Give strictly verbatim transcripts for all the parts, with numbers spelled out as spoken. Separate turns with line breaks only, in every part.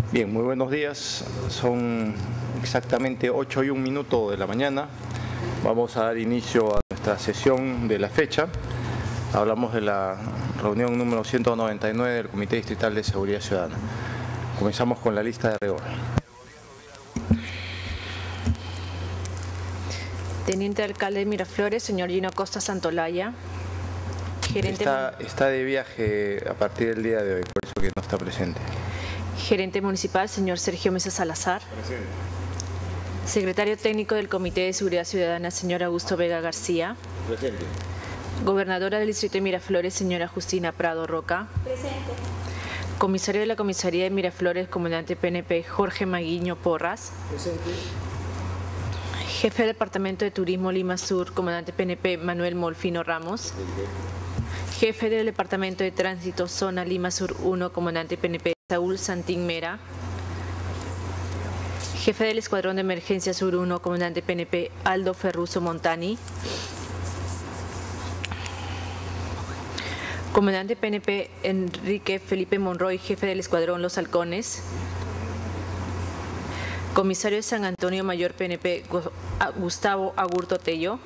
Bien, muy buenos días. Son exactamente ocho y un minuto de la mañana. Vamos a dar inicio a nuestra sesión de la fecha. Hablamos de la reunión número ciento noventa y nueve del Comité Distrital de Seguridad Ciudadana. Comenzamos con la lista de rigor.
Teniente Alcalde de Miraflores, señor Gino Costa Santolaya. Gerente,
está, está de viaje a partir del día de hoy, por eso que no está presente.
Gerente Municipal, señor Sergio Mesa Salazar.
Presente.
Secretario Técnico del Comité de Seguridad Ciudadana, señor Augusto Vega García.
Presente.
Gobernadora del Distrito de Miraflores, señora Justina Prado Roca.
Presente.
Comisario de la Comisaría de Miraflores, comandante P N P Jorge Maguiño Porras.
Presente.
Jefe del Departamento de Turismo Lima Sur, comandante P N P Manuel Molfino Ramos. Jefe del Departamento de Tránsito Zona Lima Sur uno, comandante P N P Saúl Santín Mera. Jefe del Escuadrón de Emergencia Sur uno, comandante P N P Aldo Ferruso Montani. Comandante P N P Enrique Felipe Monroy, jefe del Escuadrón Los Halcones. Comisario de San Antonio Mayor P N P Gustavo Agurto Tello.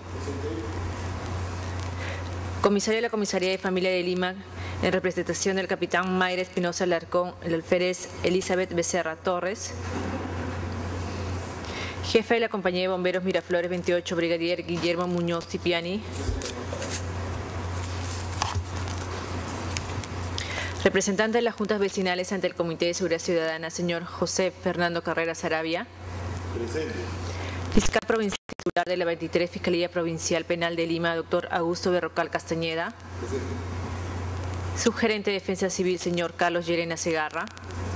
Comisario de la Comisaría de Familia de Lima, en representación del capitán Mayra Espinosa Alarcón, el alférez Elizabeth Becerra Torres. Jefe de la Compañía de Bomberos Miraflores veintiocho, brigadier Guillermo Muñoz Tipiani. Representante de las Juntas Vecinales ante el Comité de Seguridad Ciudadana, señor José Fernando Carrera Sarabia.
Presente.
Fiscal Provincial Titular de la veintitrés Fiscalía Provincial Penal de Lima, doctor Augusto Berrocal Castañeda.
Presente.
Subgerente de Defensa Civil, señor Carlos Llerena Segarra.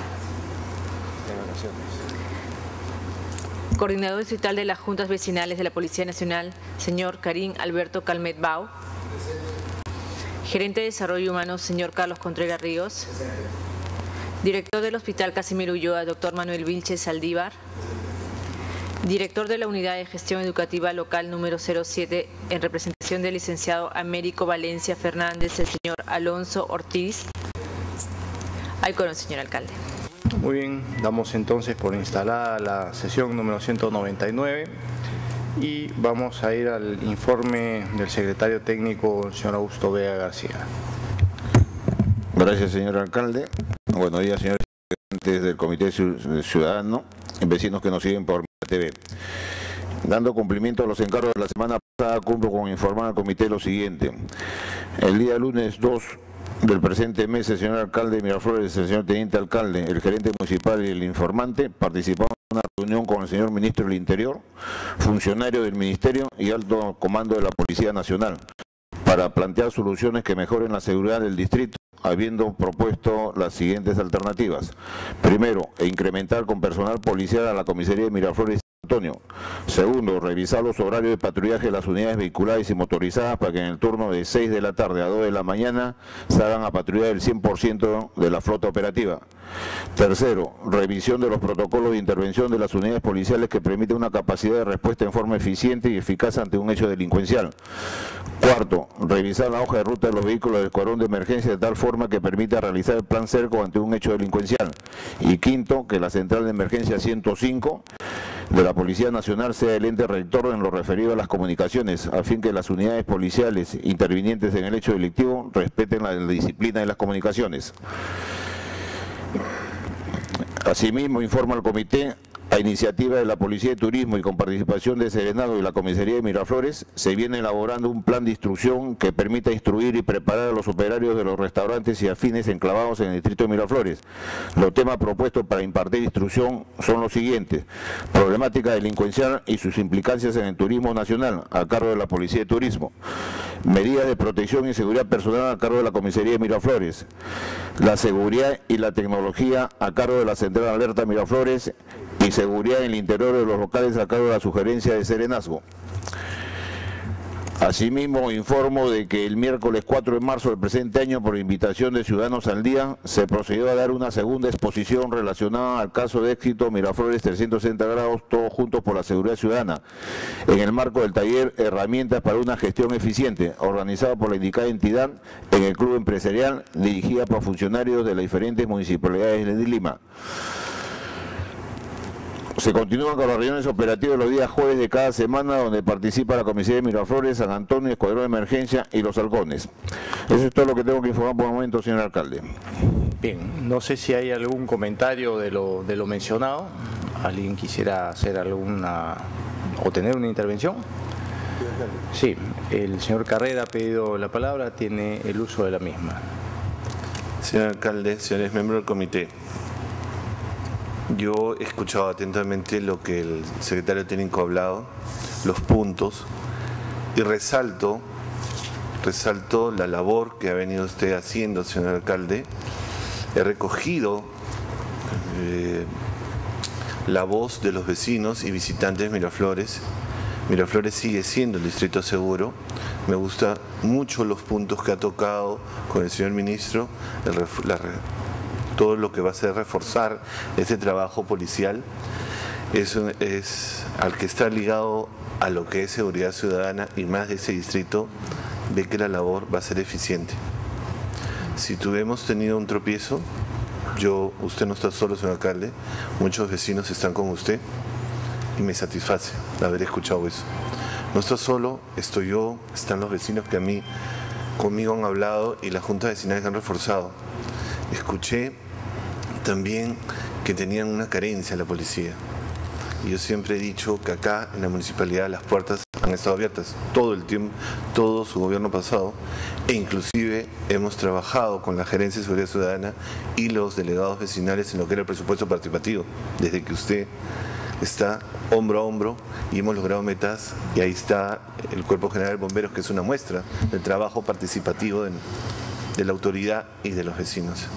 Coordinador distrital de las Juntas Vecinales de la Policía Nacional, señor Karim Alberto Calmet Bau. Gerente de Desarrollo Humano, señor Carlos Contreras Ríos. Director del Hospital Casimiro Ulloa, doctor Manuel Vilches Saldívar. Director de la Unidad de Gestión Educativa Local número cero siete, en representación del licenciado Américo Valencia Fernández, el señor Alonso Ortiz. Ahí con el señor alcalde.
Muy bien, damos entonces por instalada la sesión número ciento noventa y nueve y vamos a ir al informe del secretario técnico, el señor Augusto Vega García.
Gracias, señor alcalde. Buenos días, señores integrantes del Comité Ciudadano, vecinos que nos siguen por T V. Dando cumplimiento a los encargos de la semana pasada, cumplo con informar al comité lo siguiente. El día lunes dos del presente mes, el señor alcalde de Miraflores, el señor teniente alcalde, el gerente municipal y el informante participaron en una reunión con el señor ministro del Interior, funcionario del Ministerio y alto comando de la Policía Nacional, para plantear soluciones que mejoren la seguridad del distrito, habiendo propuesto las siguientes alternativas. Primero, incrementar con personal policial a la comisaría de Miraflores Antonio. Segundo, revisar los horarios de patrullaje de las unidades vehiculares y motorizadas para que en el turno de seis de la tarde a dos de la mañana se hagan a patrullar el cien por ciento de la flota operativa. Tercero, revisión de los protocolos de intervención de las unidades policiales que permiten una capacidad de respuesta en forma eficiente y eficaz ante un hecho delincuencial. Cuarto, revisar la hoja de ruta de los vehículos del escuadrón de emergencia de tal forma que permita realizar el plan cerco ante un hecho delincuencial. Y quinto, que la central de emergencia ciento cinco de la Policía Nacional sea el ente rector en lo referido a las comunicaciones, a fin que las unidades policiales intervinientes en el hecho delictivo respeten la disciplina de las comunicaciones. Asimismo, informa al comité, a iniciativa de la Policía de Turismo y con participación de Serenado y la Comisaría de Miraflores, se viene elaborando un plan de instrucción que permita instruir y preparar a los operarios de los restaurantes y afines enclavados en el distrito de Miraflores. Los temas propuestos para impartir instrucción son los siguientes: problemática delincuencial y sus implicancias en el turismo nacional, a cargo de la Policía de Turismo; medidas de protección y seguridad personal a cargo de la Comisaría de Miraflores; la seguridad y la tecnología a cargo de la Central Alerta Miraflores; y seguridad en el interior de los locales a cargo de la sugerencia de Serenazgo. Asimismo, informo de que el miércoles cuatro de marzo del presente año, por invitación de Ciudadanos al Día, se procedió a dar una segunda exposición relacionada al caso de éxito Miraflores trescientos sesenta grados, todos juntos por la seguridad ciudadana, en el marco del taller Herramientas para una gestión eficiente, organizado por la indicada entidad en el Club Empresarial, dirigida por funcionarios de las diferentes municipalidades de Lima. Se continúan con las reuniones operativas los días jueves de cada semana, donde participa la Comisaría de Miraflores, San Antonio, Escuadrón de Emergencia y Los Halcones. Eso es todo lo que tengo que informar por el momento, señor alcalde.
Bien, no sé si hay algún comentario de lo, de lo mencionado. ¿Alguien quisiera hacer alguna o tener una intervención? Sí, el señor Carrera ha pedido la palabra, tiene el uso de la misma.
Señor alcalde, señores miembros del comité, yo he escuchado atentamente lo que el secretario técnico ha hablado, los puntos, y resalto, resalto la labor que ha venido usted haciendo, señor alcalde. He recogido eh, la voz de los vecinos y visitantes de Miraflores. Miraflores sigue siendo el distrito seguro. Me gustan mucho los puntos que ha tocado con el señor ministro, el, la, todo lo que va a hacer reforzar este trabajo policial. Es, es al que está ligado a lo que es seguridad ciudadana y más de ese distrito, ve que la labor va a ser eficiente. Si tuvimos tenido un tropiezo, yo, usted no está solo, señor alcalde, muchos vecinos están con usted y me satisface haber escuchado eso. No está solo, estoy yo, están los vecinos que a mí, conmigo han hablado y la Junta Vecinal que han reforzado. Escuché también que tenían una carencia la policía. Y yo siempre he dicho que acá en la municipalidad las puertas han estado abiertas todo el tiempo, todo su gobierno pasado, e inclusive hemos trabajado con la Gerencia de Seguridad Ciudadana y los delegados vecinales en lo que era el presupuesto participativo, desde que usted está hombro a hombro y hemos logrado metas, y ahí está el Cuerpo General de Bomberos, que es una muestra del trabajo participativo de, de la autoridad y de los vecinos.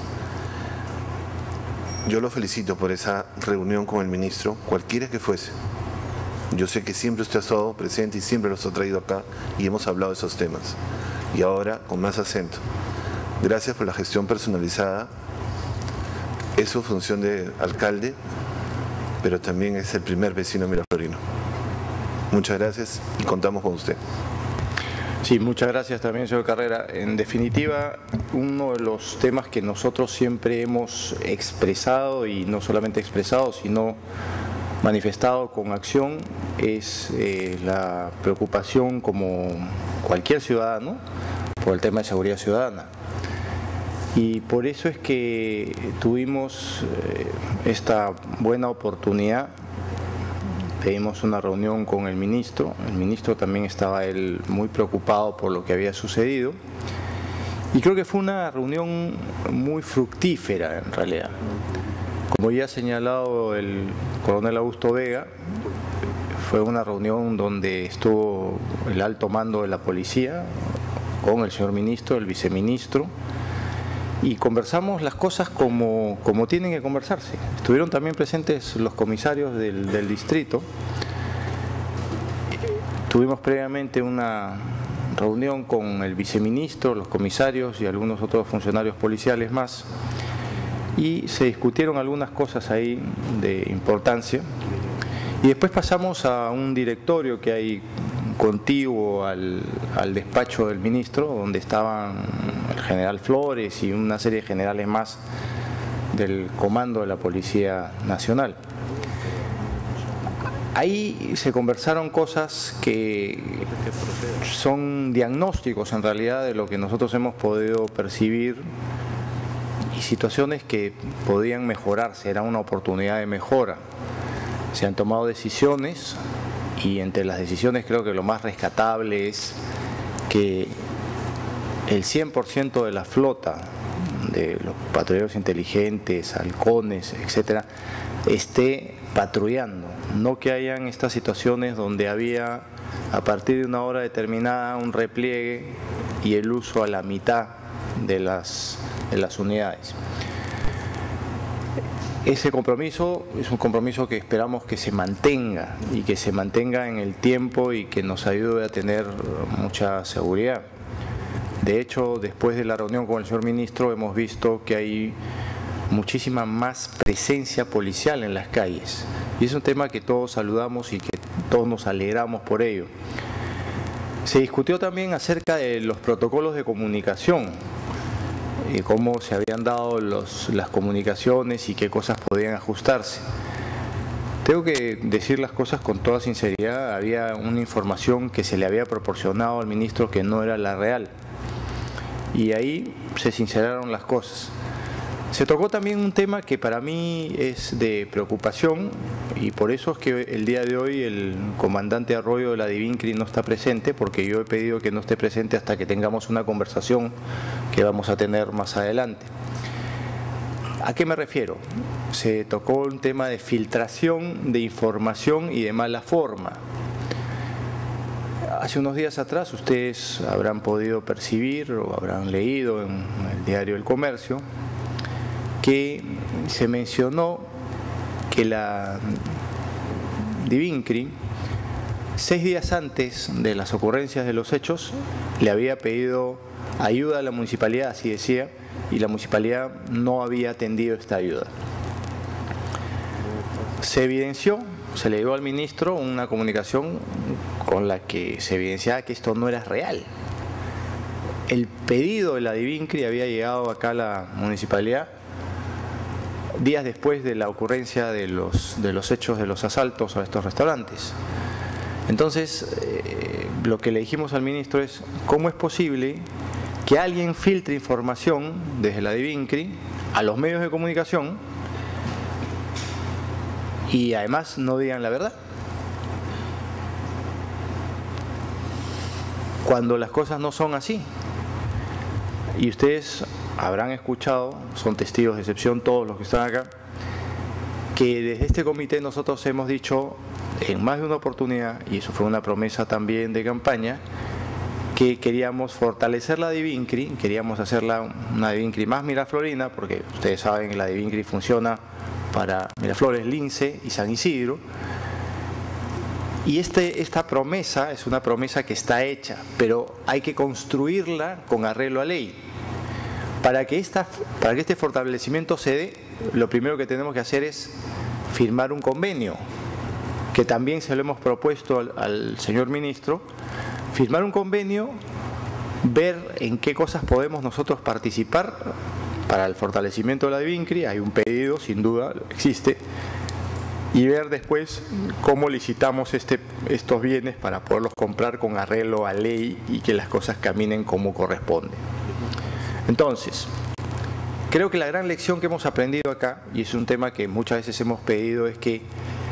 Yo lo felicito por esa reunión con el ministro, cualquiera que fuese. Yo sé que siempre usted ha estado presente y siempre los ha traído acá y hemos hablado de esos temas. Y ahora con más acento. Gracias por la gestión personalizada. Es su función de alcalde, pero también es el primer vecino miraflorino. Muchas gracias y contamos con usted.
Sí, muchas gracias también, señor Carrera. En definitiva, uno de los temas que nosotros siempre hemos expresado, y no solamente expresado, sino manifestado con acción, es eh, la preocupación, como cualquier ciudadano, por el tema de seguridad ciudadana. Y por eso es que tuvimos eh, esta buena oportunidad. Pedimos una reunión con el ministro. El ministro también estaba él muy preocupado por lo que había sucedido. Y creo que fue una reunión muy fructífera en realidad. Como ya ha señalado el coronel Augusto Vega, fue una reunión donde estuvo el alto mando de la policía con el señor ministro, el viceministro, y conversamos las cosas como, como tienen que conversarse. Estuvieron también presentes los comisarios del, del distrito. Tuvimos previamente una reunión con el viceministro, los comisarios y algunos otros funcionarios policiales más, y se discutieron algunas cosas ahí de importancia. Y después pasamos a un directorio que hay contiguo al, al despacho del ministro, donde estaban el general Flores y una serie de generales más del comando de la Policía Nacional. Ahí se conversaron cosas que son diagnósticos en realidad de lo que nosotros hemos podido percibir y situaciones que podían mejorarse, era una oportunidad de mejora. Se han tomado decisiones y entre las decisiones creo que lo más rescatable es que el cien por ciento de la flota de los patrulleros inteligentes, halcones, etcétera, esté patrullando. No que hayan estas situaciones donde había a partir de una hora determinada un repliegue y el uso a la mitad de las, de las unidades. Ese compromiso es un compromiso que esperamos que se mantenga y que se mantenga en el tiempo y que nos ayude a tener mucha seguridad. De hecho, después de la reunión con el señor ministro hemos visto que hay muchísima más presencia policial en las calles y es un tema que todos saludamos y que todos nos alegramos por ello. Se discutió también acerca de los protocolos de comunicación y cómo se habían dado los, las comunicaciones y qué cosas podían ajustarse. Tengo que decir las cosas con toda sinceridad. Había una información que se le había proporcionado al ministro que no era la real. Y ahí se sinceraron las cosas. Se tocó también un tema que para mí es de preocupación y por eso es que el día de hoy el comandante Arroyo de la DIVINCRI no está presente, porque yo he pedido que no esté presente hasta que tengamos una conversación que vamos a tener más adelante. ¿A qué me refiero? Se tocó un tema de filtración de información y de mala forma. Hace unos días atrás ustedes habrán podido percibir o habrán leído en el diario El Comercio que se mencionó que la DIVINCRI, seis días antes de las ocurrencias de los hechos, le había pedido ayuda a la municipalidad, así decía, y la municipalidad no había atendido esta ayuda. Se evidenció, se le dio al ministro una comunicación con la que se evidenciaba que esto no era real. El pedido de la DIVINCRI había llegado acá a la municipalidad días después de la ocurrencia de los, de los hechos de los asaltos a estos restaurantes. Entonces, eh, lo que le dijimos al ministro es, ¿cómo es posible que alguien filtre información desde la DIVINCRI a los medios de comunicación y además no digan la verdad? Cuando las cosas no son así. Y ustedes habrán escuchado, son testigos de excepción todos los que están acá, que desde este comité nosotros hemos dicho en más de una oportunidad, y eso fue una promesa también de campaña, que queríamos fortalecer la DIVINCRI, queríamos hacerla una DIVINCRI más miraflorina, porque ustedes saben que la DIVINCRI funciona para Miraflores, Lince y San Isidro. Y este, esta promesa es una promesa que está hecha, pero hay que construirla con arreglo a ley. Para que, esta, para que este fortalecimiento se dé, lo primero que tenemos que hacer es firmar un convenio, que también se lo hemos propuesto al, al señor ministro, firmar un convenio, ver en qué cosas podemos nosotros participar para el fortalecimiento de la DIVINCRI, hay un pedido, sin duda, existe, y ver después cómo licitamos este, estos bienes para poderlos comprar con arreglo a ley y que las cosas caminen como corresponde. Entonces, creo que la gran lección que hemos aprendido acá, y es un tema que muchas veces hemos pedido, es que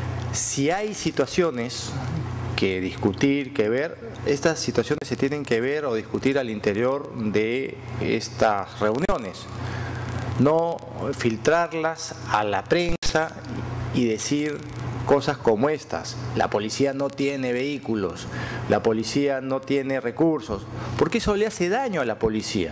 si hay situaciones que discutir, que ver, estas situaciones se tienen que ver o discutir al interior de estas reuniones, no filtrarlas a la prensa y decir cosas como estas. La policía no tiene vehículos, la policía no tiene recursos, porque eso le hace daño a la policía.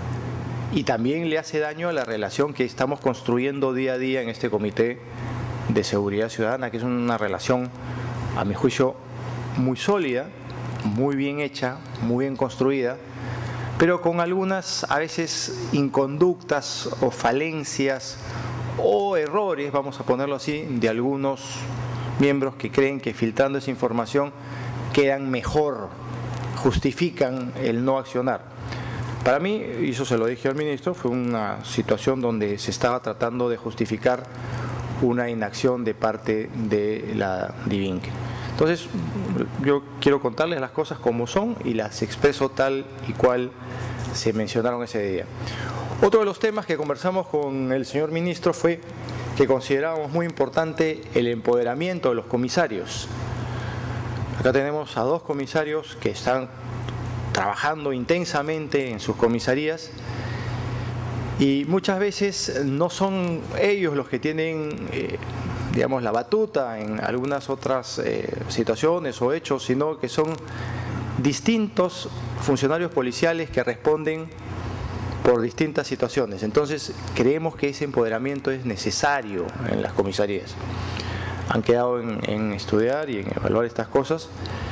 Y también le hace daño a la relación que estamos construyendo día a día en este Comité de Seguridad Ciudadana, que es una relación, a mi juicio, muy sólida, muy bien hecha, muy bien construida, pero con algunas, a veces, inconductas o falencias o errores, vamos a ponerlo así, de algunos miembros que creen que filtrando esa información quedan mejor, justifican el no accionar. Para mí, y eso se lo dije al ministro, fue una situación donde se estaba tratando de justificar una inacción de parte de la DIVINCRI. Entonces, yo quiero contarles las cosas como son y las expreso tal y cual se mencionaron ese día. Otro de los temas que conversamos con el señor ministro fue que considerábamos muy importante el empoderamiento de los comisarios. Acá tenemos a dos comisarios que están trabajando intensamente en sus comisarías y muchas veces no son ellos los que tienen, eh, digamos, la batuta en algunas otras eh, situaciones o hechos, sino que son distintos funcionarios policiales que responden por distintas situaciones. Entonces, creemos que ese empoderamiento es necesario en las comisarías. Han quedado en, en estudiar y en evaluar estas cosas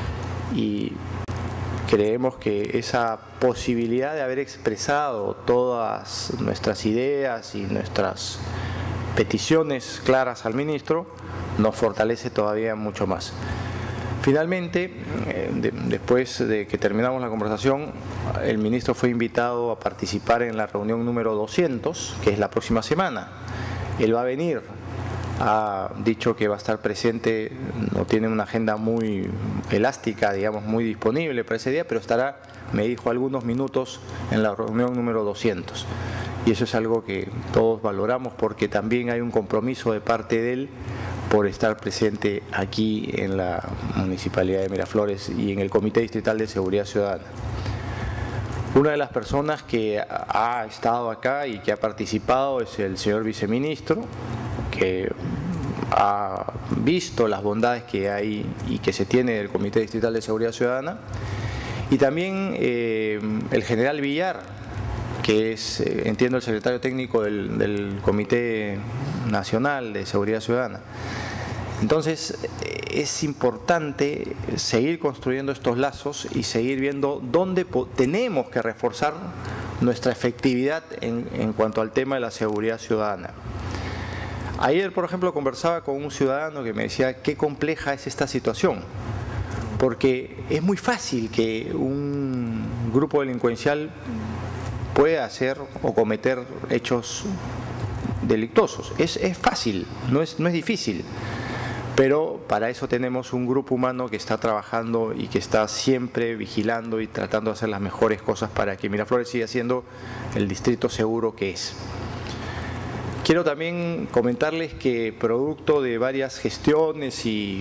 y creemos que esa posibilidad de haber expresado todas nuestras ideas y nuestras peticiones claras al ministro nos fortalece todavía mucho más. Finalmente, eh, de, después de que terminamos la conversación, el ministro fue invitado a participar en la reunión número doscientos, que es la próxima semana. Él va a venir ha dicho que va a estar presente, no tiene una agenda muy elástica, digamos, muy disponible para ese día, pero estará, me dijo, algunos minutos en la reunión número doscientos. Y eso es algo que todos valoramos porque también hay un compromiso de parte de él por estar presente aquí en la Municipalidad de Miraflores y en el Comité Distrital de Seguridad Ciudadana. Una de las personas que ha estado acá y que ha participado es el señor viceministro, que ha visto las bondades que hay y que se tiene del Comité Distrital de Seguridad Ciudadana, y también eh, el general Villar, que es, eh, entiendo, el secretario técnico del, del Comité Nacional de Seguridad Ciudadana. Entonces, es importante seguir construyendo estos lazos y seguir viendo dónde tenemos que reforzar nuestra efectividad en, en cuanto al tema de la seguridad ciudadana. Ayer, por ejemplo, conversaba con un ciudadano que me decía qué compleja es esta situación, porque es muy fácil que un grupo delincuencial pueda hacer o cometer hechos delictuosos. Es, es fácil, no es, no es difícil. Pero para eso tenemos un grupo humano que está trabajando y que está siempre vigilando y tratando de hacer las mejores cosas para que Miraflores siga siendo el distrito seguro que es. Quiero también comentarles que producto de varias gestiones y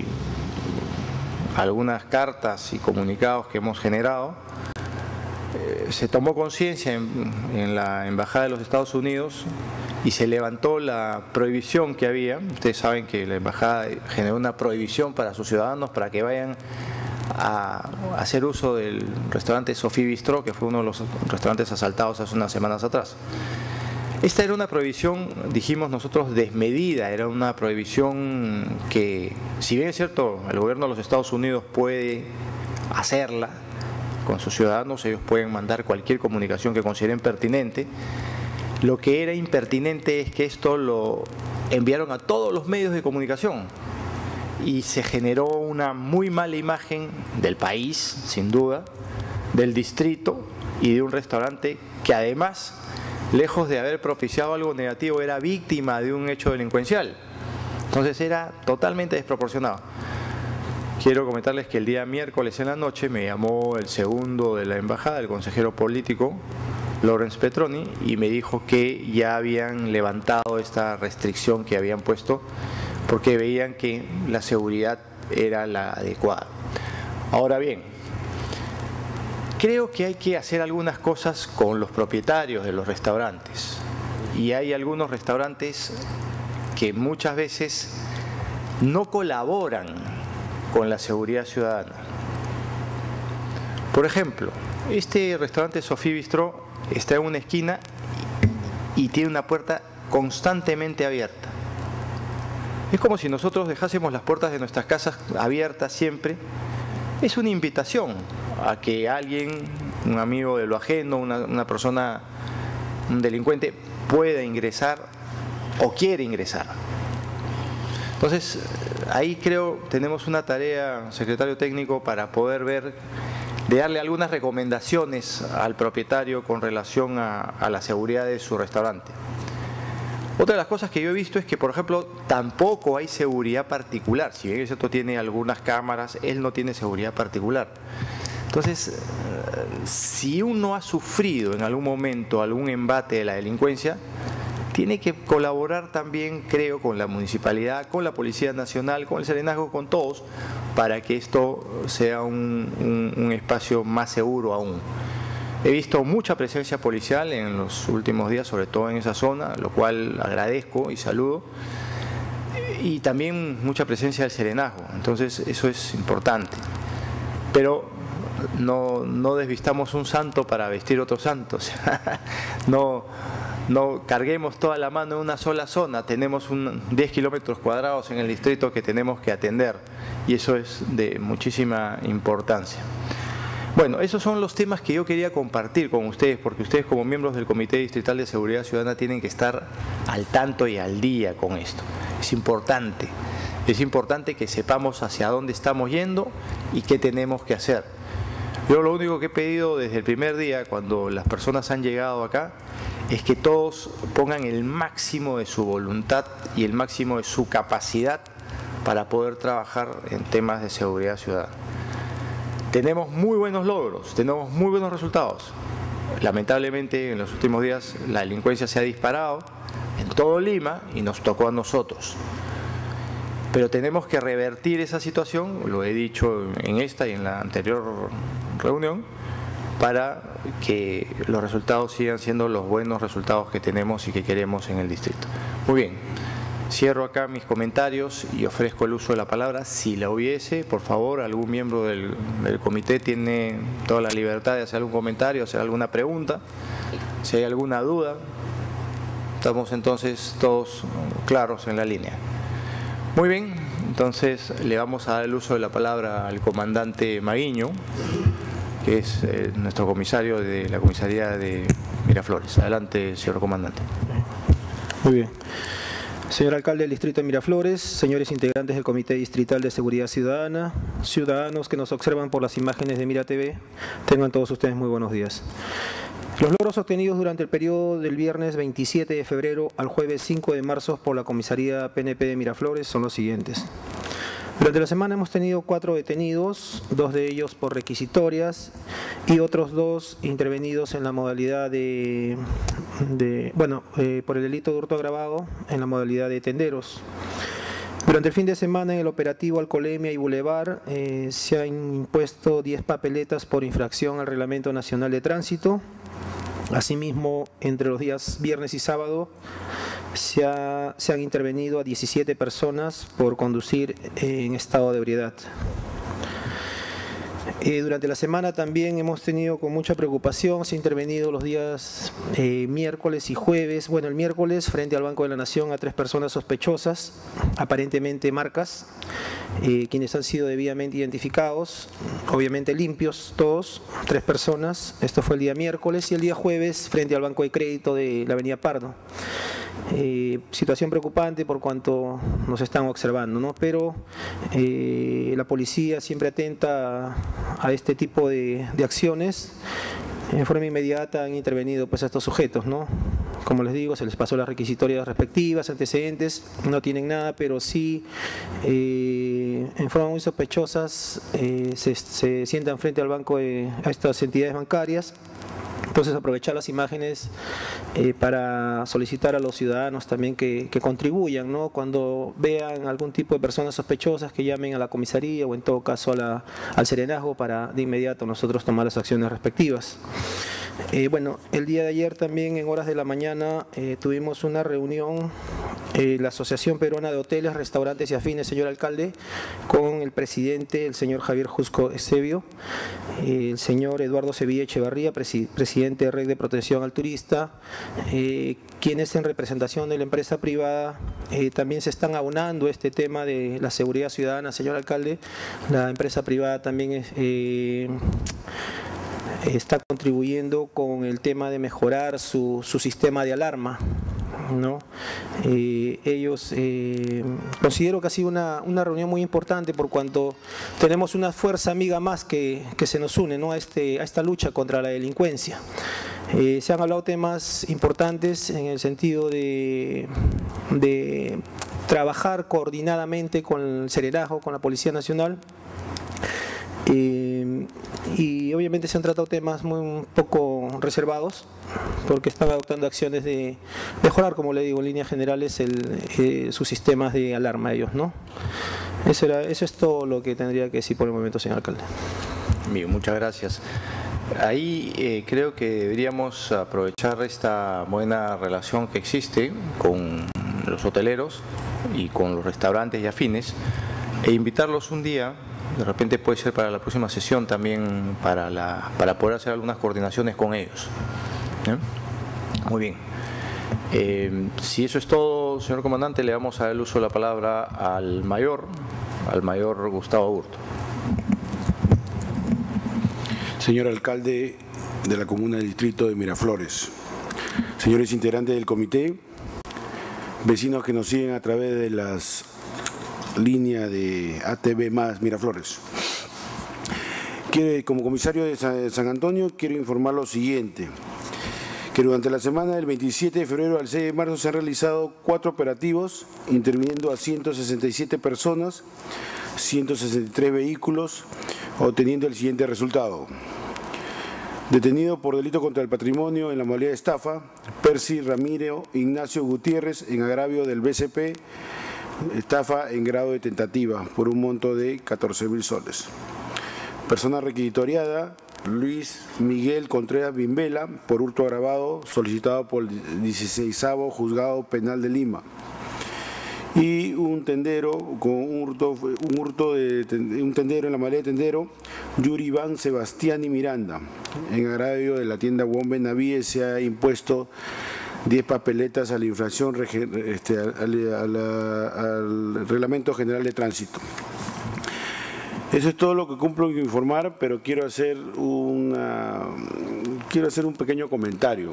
algunas cartas y comunicados que hemos generado, eh, se tomó conciencia en, en la Embajada de los Estados Unidos y se levantó la prohibición que había. Ustedes saben que la embajada generó una prohibición para sus ciudadanos para que vayan a hacer uso del restaurante Sophie Bistro, que fue uno de los restaurantes asaltados hace unas semanas atrás. Esta era una prohibición, dijimos nosotros, desmedida, era una prohibición que, si bien es cierto, el gobierno de los Estados Unidos puede hacerla con sus ciudadanos, ellos pueden mandar cualquier comunicación que consideren pertinente. Lo que era impertinente es que esto lo enviaron a todos los medios de comunicación y se generó una muy mala imagen del país, sin duda, del distrito y de un restaurante que además, lejos de haber propiciado algo negativo, era víctima de un hecho delincuencial. Entonces era totalmente desproporcionado. Quiero comentarles que el día miércoles en la noche me llamó el segundo de la embajada, el consejero político, Lawrence Petroni, y me dijo que ya habían levantado esta restricción que habían puesto porque veían que la seguridad era la adecuada. Ahora bien, creo que hay que hacer algunas cosas con los propietarios de los restaurantes, y hay algunos restaurantes que muchas veces no colaboran con la seguridad ciudadana. Por ejemplo, este restaurante Sophie Bistro está en una esquina y tiene una puerta constantemente abierta. Es como si nosotros dejásemos las puertas de nuestras casas abiertas siempre. Es una invitación a que alguien, un amigo de lo ajeno, una, una persona, un delincuente, pueda ingresar o quiere ingresar. Entonces, ahí creo tenemos una tarea, secretario técnico, para poder ver, de darle algunas recomendaciones al propietario con relación a, a la seguridad de su restaurante. Otra de las cosas que yo he visto es que, por ejemplo, tampoco hay seguridad particular. Si bien esto tiene algunas cámaras, él no tiene seguridad particular. Entonces, si uno ha sufrido en algún momento algún embate de la delincuencia, tiene que colaborar también, creo, con la municipalidad, con la Policía Nacional, con el Serenazgo, con todos, para que esto sea un, un, un espacio más seguro aún. He visto mucha presencia policial en los últimos días, sobre todo en esa zona, lo cual agradezco y saludo, y también mucha presencia del Serenazgo, entonces eso es importante. Pero no, no desvistamos un santo para vestir otro santo, o sea, no... No carguemos toda la mano en una sola zona. Tenemos un diez kilómetros cuadrados en el distrito que tenemos que atender y eso es de muchísima importancia. Bueno, esos son los temas que yo quería compartir con ustedes, porque ustedes como miembros del Comité Distrital de Seguridad Ciudadana tienen que estar al tanto y al día con esto. Es importante, es importante que sepamos hacia dónde estamos yendo y qué tenemos que hacer. Yo lo único que he pedido desde el primer día, cuando las personas han llegado acá, es que todos pongan el máximo de su voluntad y el máximo de su capacidad para poder trabajar en temas de seguridad ciudadana. Tenemos muy buenos logros, tenemos muy buenos resultados. Lamentablemente en los últimos días la delincuencia se ha disparado en todo Lima y nos tocó a nosotros. Pero tenemos que revertir esa situación, lo he dicho en esta y en la anterior reunión, para que los resultados sigan siendo los buenos resultados que tenemos y que queremos en el distrito. Muy bien, cierro acá mis comentarios y ofrezco el uso de la palabra. Si la hubiese, por favor, algún miembro del, del comité tiene toda la libertad de hacer algún comentario, hacer alguna pregunta. Si hay alguna duda, estamos entonces todos claros en la línea. Muy bien, entonces le vamos a dar el uso de la palabra al comandante Maguiño, que es eh, nuestro comisario de la comisaría de Miraflores. Adelante, señor comandante.
Muy bien. Señor alcalde del distrito de Miraflores, señores integrantes del Comité Distrital de Seguridad Ciudadana, ciudadanos que nos observan por las imágenes de Mira T V, tengan todos ustedes muy buenos días. Los logros obtenidos durante el periodo del viernes veintisiete de febrero al jueves cinco de marzo por la comisaría P N P de Miraflores son los siguientes. Durante la semana hemos tenido cuatro detenidos, dos de ellos por requisitorias y otros dos intervenidos en la modalidad de, de bueno, eh, por el delito de hurto agravado en la modalidad de tenderos. Durante el fin de semana en el operativo Alcoholemia y Boulevard eh, se han impuesto diez papeletas por infracción al Reglamento Nacional de Tránsito. Asimismo, entre los días viernes y sábado se, ha, se han intervenido a diecisiete personas por conducir en estado de ebriedad. Eh, durante la semana también hemos tenido con mucha preocupación, se ha intervenido los días eh, miércoles y jueves. Bueno, el miércoles frente al Banco de la Nación a tres personas sospechosas, aparentemente marcas, eh, quienes han sido debidamente identificados, obviamente limpios todos, tres personas. Esto fue el día miércoles y el día jueves frente al Banco de Crédito de la Avenida Pardo. Eh, situación preocupante por cuanto nos están observando, ¿no? Pero eh, la policía siempre atenta a, a este tipo de, de acciones. En forma inmediata han intervenido pues a estos sujetos, ¿no? Como les digo, se les pasó las requisitorias respectivas, antecedentes, no tienen nada, pero sí eh, en forma muy sospechosas eh, se, se sientan frente al banco de a estas entidades bancarias. Entonces aprovechar las imágenes eh, para solicitar a los ciudadanos también que, que contribuyan, ¿no? Cuando vean algún tipo de personas sospechosas que llamen a la comisaría o en todo caso a la, al serenazgo para de inmediato nosotros tomar las acciones respectivas. Eh, bueno, el día de ayer también en horas de la mañana eh, tuvimos una reunión, eh, la Asociación Peruana de Hoteles, Restaurantes y Afines, señor alcalde, con el presidente, el señor Javier Jusco Eusebio, eh, el señor Eduardo Sevilla Echevarría, presi presidente de Red de Protección al Turista, eh, quienes en representación de la empresa privada eh, también se están aunando este tema de la seguridad ciudadana, señor alcalde. La empresa privada también es... Eh, está contribuyendo con el tema de mejorar su, su sistema de alarma, ¿no? Eh, ellos, eh, considero que ha sido una, una reunión muy importante por cuanto tenemos una fuerza amiga más que, que se nos une, ¿no? a, este, a esta lucha contra la delincuencia. Eh, se han hablado temas importantes en el sentido de, de trabajar coordinadamente con el Serenazgo, con la Policía Nacional. Eh, y obviamente se han tratado temas muy un poco reservados porque están adoptando acciones de mejorar, como le digo, en líneas generales el, eh, sus sistemas de alarma ellos, ¿no? Eso, era, eso es todo lo que tendría que decir por el momento, señor alcalde.
Bien, muchas gracias. Ahí eh, creo que deberíamos aprovechar esta buena relación que existe con los hoteleros y con los restaurantes y afines e invitarlos un día. De repente puede ser para la próxima sesión también para, la, para poder hacer algunas coordinaciones con ellos. ¿Eh? Muy bien. Eh, si eso es todo, señor comandante, le vamos a dar el uso de la palabra al mayor, al mayor Gustavo Aburto.
Señor alcalde de la comuna del distrito de Miraflores, señores integrantes del comité, vecinos que nos siguen a través de las línea de A T V más Miraflores. Quiero, como comisario de San Antonio, quiero informar lo siguiente, que durante la semana del veintisiete de febrero al seis de marzo se han realizado cuatro operativos, interviniendo a ciento sesenta y siete personas, ciento sesenta y tres vehículos, obteniendo el siguiente resultado. Detenido por delito contra el patrimonio en la modalidad de estafa, Percy Ramírez Ignacio Gutiérrez en agravio del B C P, estafa en grado de tentativa, por un monto de catorce mil soles. Persona requisitoriada, Luis Miguel Contreras Bimbela, por hurto agravado, solicitado por el dieciseisavo Juzgado Penal de Lima. Y un tendero, con un hurto, un hurto de un tendero en la modalidad de tendero, Yuri Iván Sebastián y Miranda. En agravio de la tienda Wombe Navíe se ha impuesto diez papeletas a la infracción este, al, al, al Reglamento General de Tránsito. Eso es todo lo que cumplo en informar, pero quiero hacer, una, quiero hacer un pequeño comentario.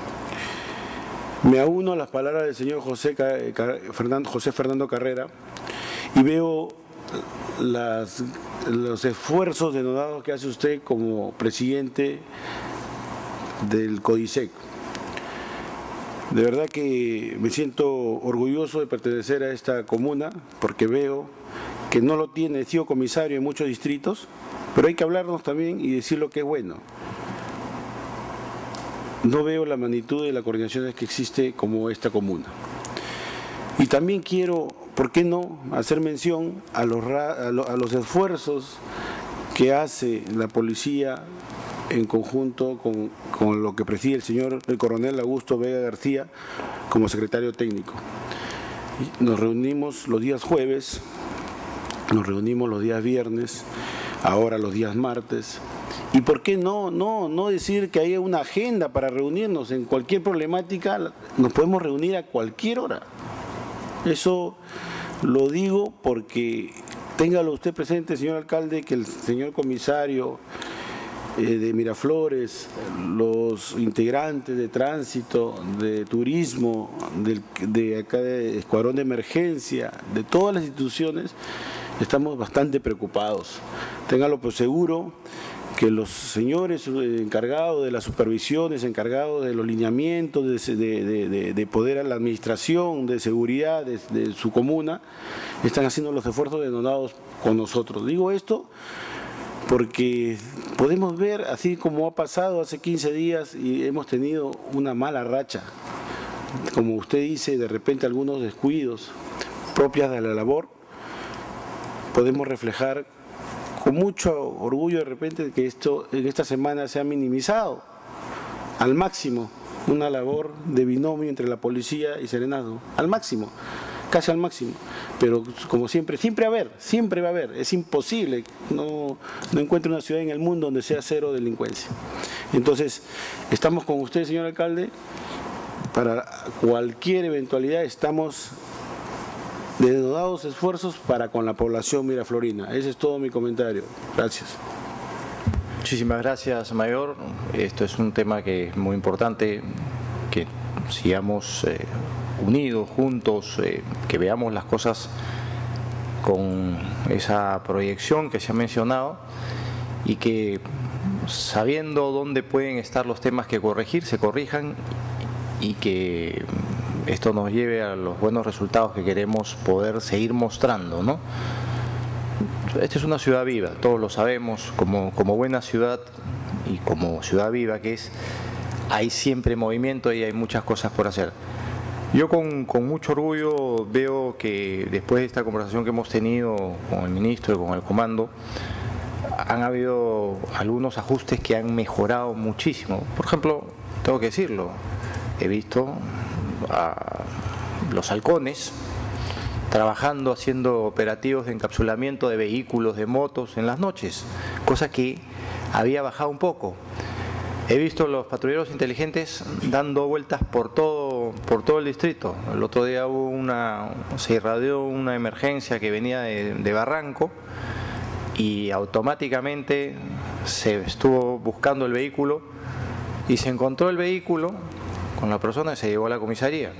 Me auno a las palabras del señor José, Fernando, José Fernando Carrera y veo las, los esfuerzos denodados que hace usted como presidente del CODISEC. De verdad que me siento orgulloso de pertenecer a esta comuna porque veo que no lo tiene, he sido comisario en muchos distritos, pero hay que hablarnos también y decir lo que es bueno. No veo la magnitud de la coordinación que existe como esta comuna. Y también quiero, ¿por qué no?, hacer mención a los, a los, a los esfuerzos que hace la policía en conjunto con, con lo que preside el señor el coronel Augusto Vega García como secretario técnico. Nos reunimos los días jueves, nos reunimos los días viernes, ahora los días martes. ¿Y por qué no, no, no decir que hay una agenda para reunirnos? En cualquier problemática nos podemos reunir a cualquier hora. Eso lo digo porque téngalo usted presente, señor alcalde, que el señor comisario eh, de Miraflores, los integrantes de tránsito, de turismo, del, de acá de escuadrón de emergencia, de todas las instituciones, estamos bastante preocupados. Téngalo por seguro que los señores encargados de las supervisiones, encargados de los lineamientos, de, de, de, de poder a la administración, de seguridad de, de su comuna, están haciendo los esfuerzos denodados con nosotros. Digo esto porque podemos ver, así como ha pasado hace quince días y hemos tenido una mala racha, como usted dice, de repente algunos descuidos propias de la labor, podemos reflejar con mucho orgullo de repente que esto en esta semana se ha minimizado al máximo una labor de binomio entre la policía y Serenazgo, al máximo, casi al máximo, pero como siempre, siempre va a haber, siempre va a haber, es imposible, no, no encuentro una ciudad en el mundo donde sea cero delincuencia. Entonces, estamos con usted, señor alcalde, para cualquier eventualidad estamos de denodados esfuerzos para con la población miraflorina. Ese es todo mi comentario. Gracias.
Muchísimas gracias, mayor. Esto es un tema que es muy importante, que sigamos eh, unidos, juntos, eh, que veamos las cosas con esa proyección que se ha mencionado y que, sabiendo dónde pueden estar los temas que corregir, se corrijan y que esto nos lleve a los buenos resultados que queremos poder seguir mostrando, ¿no? Esta es una ciudad viva, todos lo sabemos, como, como buena ciudad y como ciudad viva que es, hay siempre movimiento y hay muchas cosas por hacer. Yo con, con mucho orgullo veo que después de esta conversación que hemos tenido con el ministro y con el comando, han habido algunos ajustes que han mejorado muchísimo. Por ejemplo, tengo que decirlo, he visto a los halcones trabajando, haciendo operativos de encapsulamiento de vehículos, de motos en las noches, cosa que había bajado un poco. He visto los patrulleros inteligentes dando vueltas por todo, por todo el distrito. El otro día hubo una, se irradió una emergencia que venía de, de Barranco y automáticamente se estuvo buscando el vehículo y se encontró el vehículo con la persona y se llevó a la comisaría.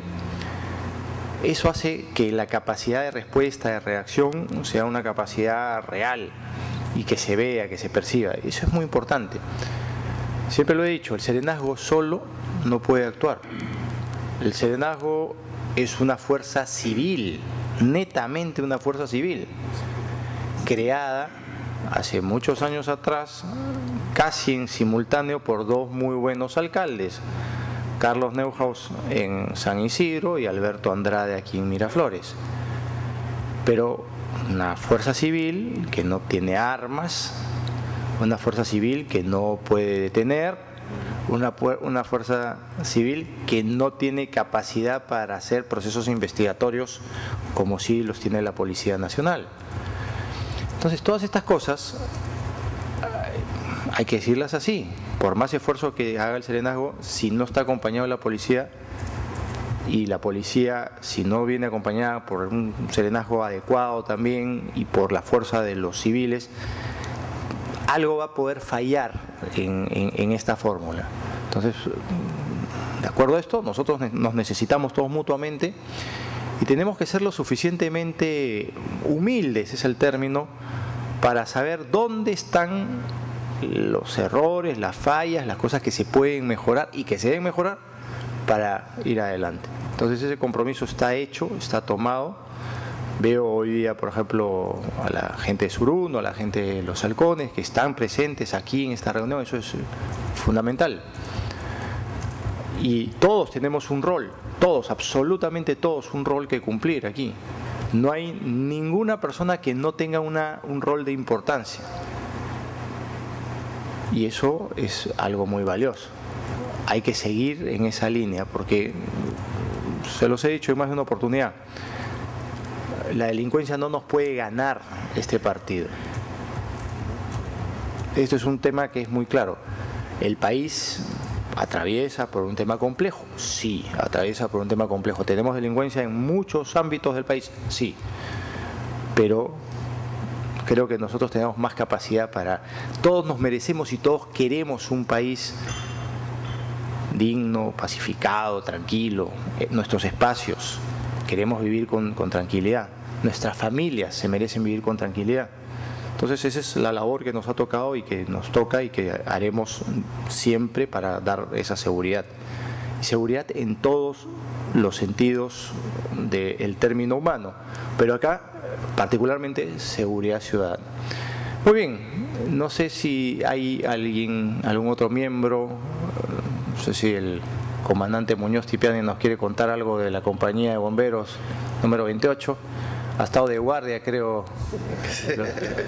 Eso hace que la capacidad de respuesta, de reacción, sea una capacidad real y que se vea, que se perciba. Eso es muy importante. Siempre lo he dicho, el serenazgo solo no puede actuar. El serenazgo es una fuerza civil, netamente una fuerza civil, creada hace muchos años atrás, casi en simultáneo por dos muy buenos alcaldes, Carlos Neuhaus en San Isidro y Alberto Andrade aquí en Miraflores. Pero una fuerza civil que no tiene armas, una fuerza civil que no puede detener, una, una fuerza civil que no tiene capacidad para hacer procesos investigatorios como sí los tiene la Policía Nacional. Entonces, todas estas cosas hay que decirlas así. Por más esfuerzo que haga el serenazgo, si no está acompañado de la policía, y la policía, si no viene acompañada por un serenazgo adecuado también y por la fuerza de los civiles, algo va a poder fallar en, en, en esta fórmula. Entonces, de acuerdo a esto, nosotros nos necesitamos todos mutuamente y tenemos que ser lo suficientemente humildes, es el término, para saber dónde están los errores, las fallas, las cosas que se pueden mejorar y que se deben mejorar para ir adelante. Entonces ese compromiso está hecho, está tomado. Veo hoy día, por ejemplo, a la gente de Surundo, a la gente de Los Halcones, que están presentes aquí en esta reunión, eso es fundamental. Y todos tenemos un rol, todos, absolutamente todos, un rol que cumplir aquí. No hay ninguna persona que no tenga una, un rol de importancia. Y eso es algo muy valioso. Hay que seguir en esa línea, porque, se los he dicho en más de una oportunidad, la delincuencia no nos puede ganar este partido. Esto es un tema que es muy claro. El país atraviesa por un tema complejo, sí, atraviesa por un tema complejo. Tenemos delincuencia en muchos ámbitos del país, sí, pero creo que nosotros tenemos más capacidad para... Todos nos merecemos y todos queremos un país digno, pacificado, tranquilo, nuestros espacios, queremos vivir con, con tranquilidad. Nuestras familias se merecen vivir con tranquilidad. Entonces esa es la labor que nos ha tocado y que nos toca y que haremos siempre para dar esa seguridad. Y seguridad en todos los sentidos del término humano, pero acá particularmente seguridad ciudadana. Muy bien, no sé si hay alguien, algún otro miembro, no sé si el comandante Muñoz Tipiani nos quiere contar algo de la compañía de bomberos número veintiocho. Ha estado de guardia, creo. Lo,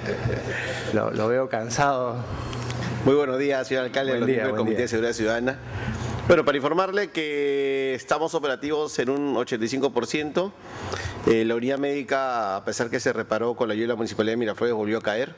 lo, lo veo cansado.
Muy buenos días, señor alcalde del Comité de Seguridad Ciudadana. Bueno, para informarle que estamos operativos en un ochenta y cinco por ciento. Eh, la unidad médica, a pesar que se reparó con la ayuda de la Municipalidad de Miraflores, volvió a caer.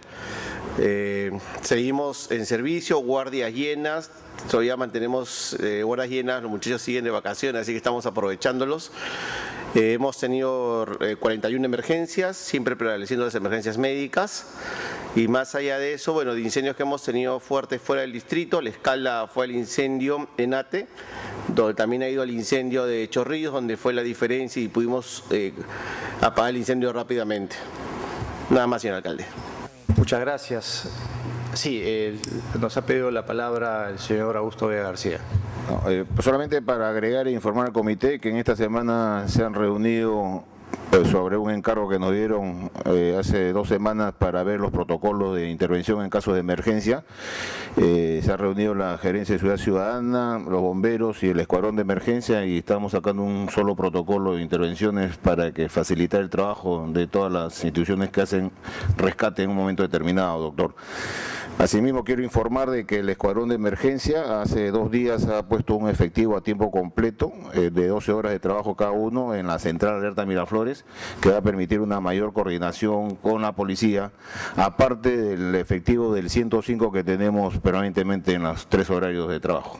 Eh, seguimos en servicio, guardias llenas, todavía mantenemos eh, horas llenas, los muchachos siguen de vacaciones, así que estamos aprovechándolos. Eh, hemos tenido eh, cuarenta y una emergencias, siempre prevaleciendo las emergencias médicas. Y más allá de eso, bueno, de incendios que hemos tenido fuertes fuera del distrito, la escala fue el incendio en Ate, donde también ha ido el incendio de Chorrillos, donde fue la diferencia y pudimos eh, apagar el incendio rápidamente. Nada más, señor alcalde.
Muchas gracias. Sí, eh, nos ha pedido la palabra el señor Augusto Vega García.
No, eh, solamente para agregar e informar al comité que en esta semana se han reunido pues, sobre un encargo que nos dieron eh, hace dos semanas para ver los protocolos de intervención en casos de emergencia. Eh, se ha reunido la Gerencia de Seguridad Ciudadana, los bomberos y el escuadrón de emergencia y estamos sacando un solo protocolo de intervenciones para que facilitar el trabajo de todas las instituciones que hacen rescate en un momento determinado, doctor. Asimismo, quiero informar de que el escuadrón de emergencia hace dos días ha puesto un efectivo a tiempo completo eh, de doce horas de trabajo cada uno en la central alerta Miraflores, que va a permitir una mayor coordinación con la policía, aparte del efectivo del ciento cinco que tenemos permanentemente en los tres horarios de trabajo.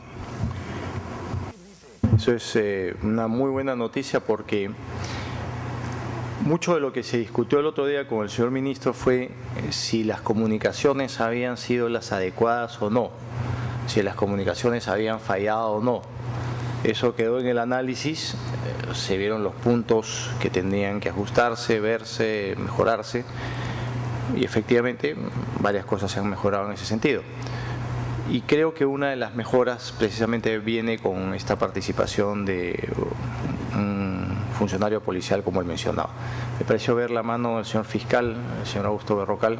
Eso es eh, una muy buena noticia porque mucho de lo que se discutió el otro día con el señor ministro fue eh, si las comunicaciones habían sido las adecuadas o no, si las comunicaciones habían fallado o no. Eso quedó en el análisis, eh, se vieron los puntos que tenían que ajustarse, verse, mejorarse y efectivamente varias cosas se han mejorado en ese sentido. y creo que una de las mejoras precisamente viene con esta participación de un funcionario policial como el mencionado. Me pareció ver la mano del señor fiscal, el señor Augusto Berrocal.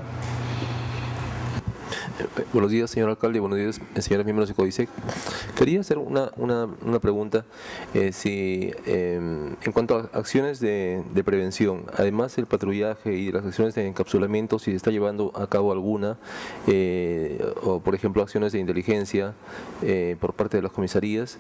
Buenos días, señor alcalde, buenos días, señores miembros de CODISEC. Quería hacer una, una, una pregunta, eh, si eh, en cuanto a acciones de, de prevención, además del patrullaje y de las acciones de encapsulamiento, si se está llevando a cabo alguna, eh, o por ejemplo acciones de inteligencia eh, por parte de las comisarías,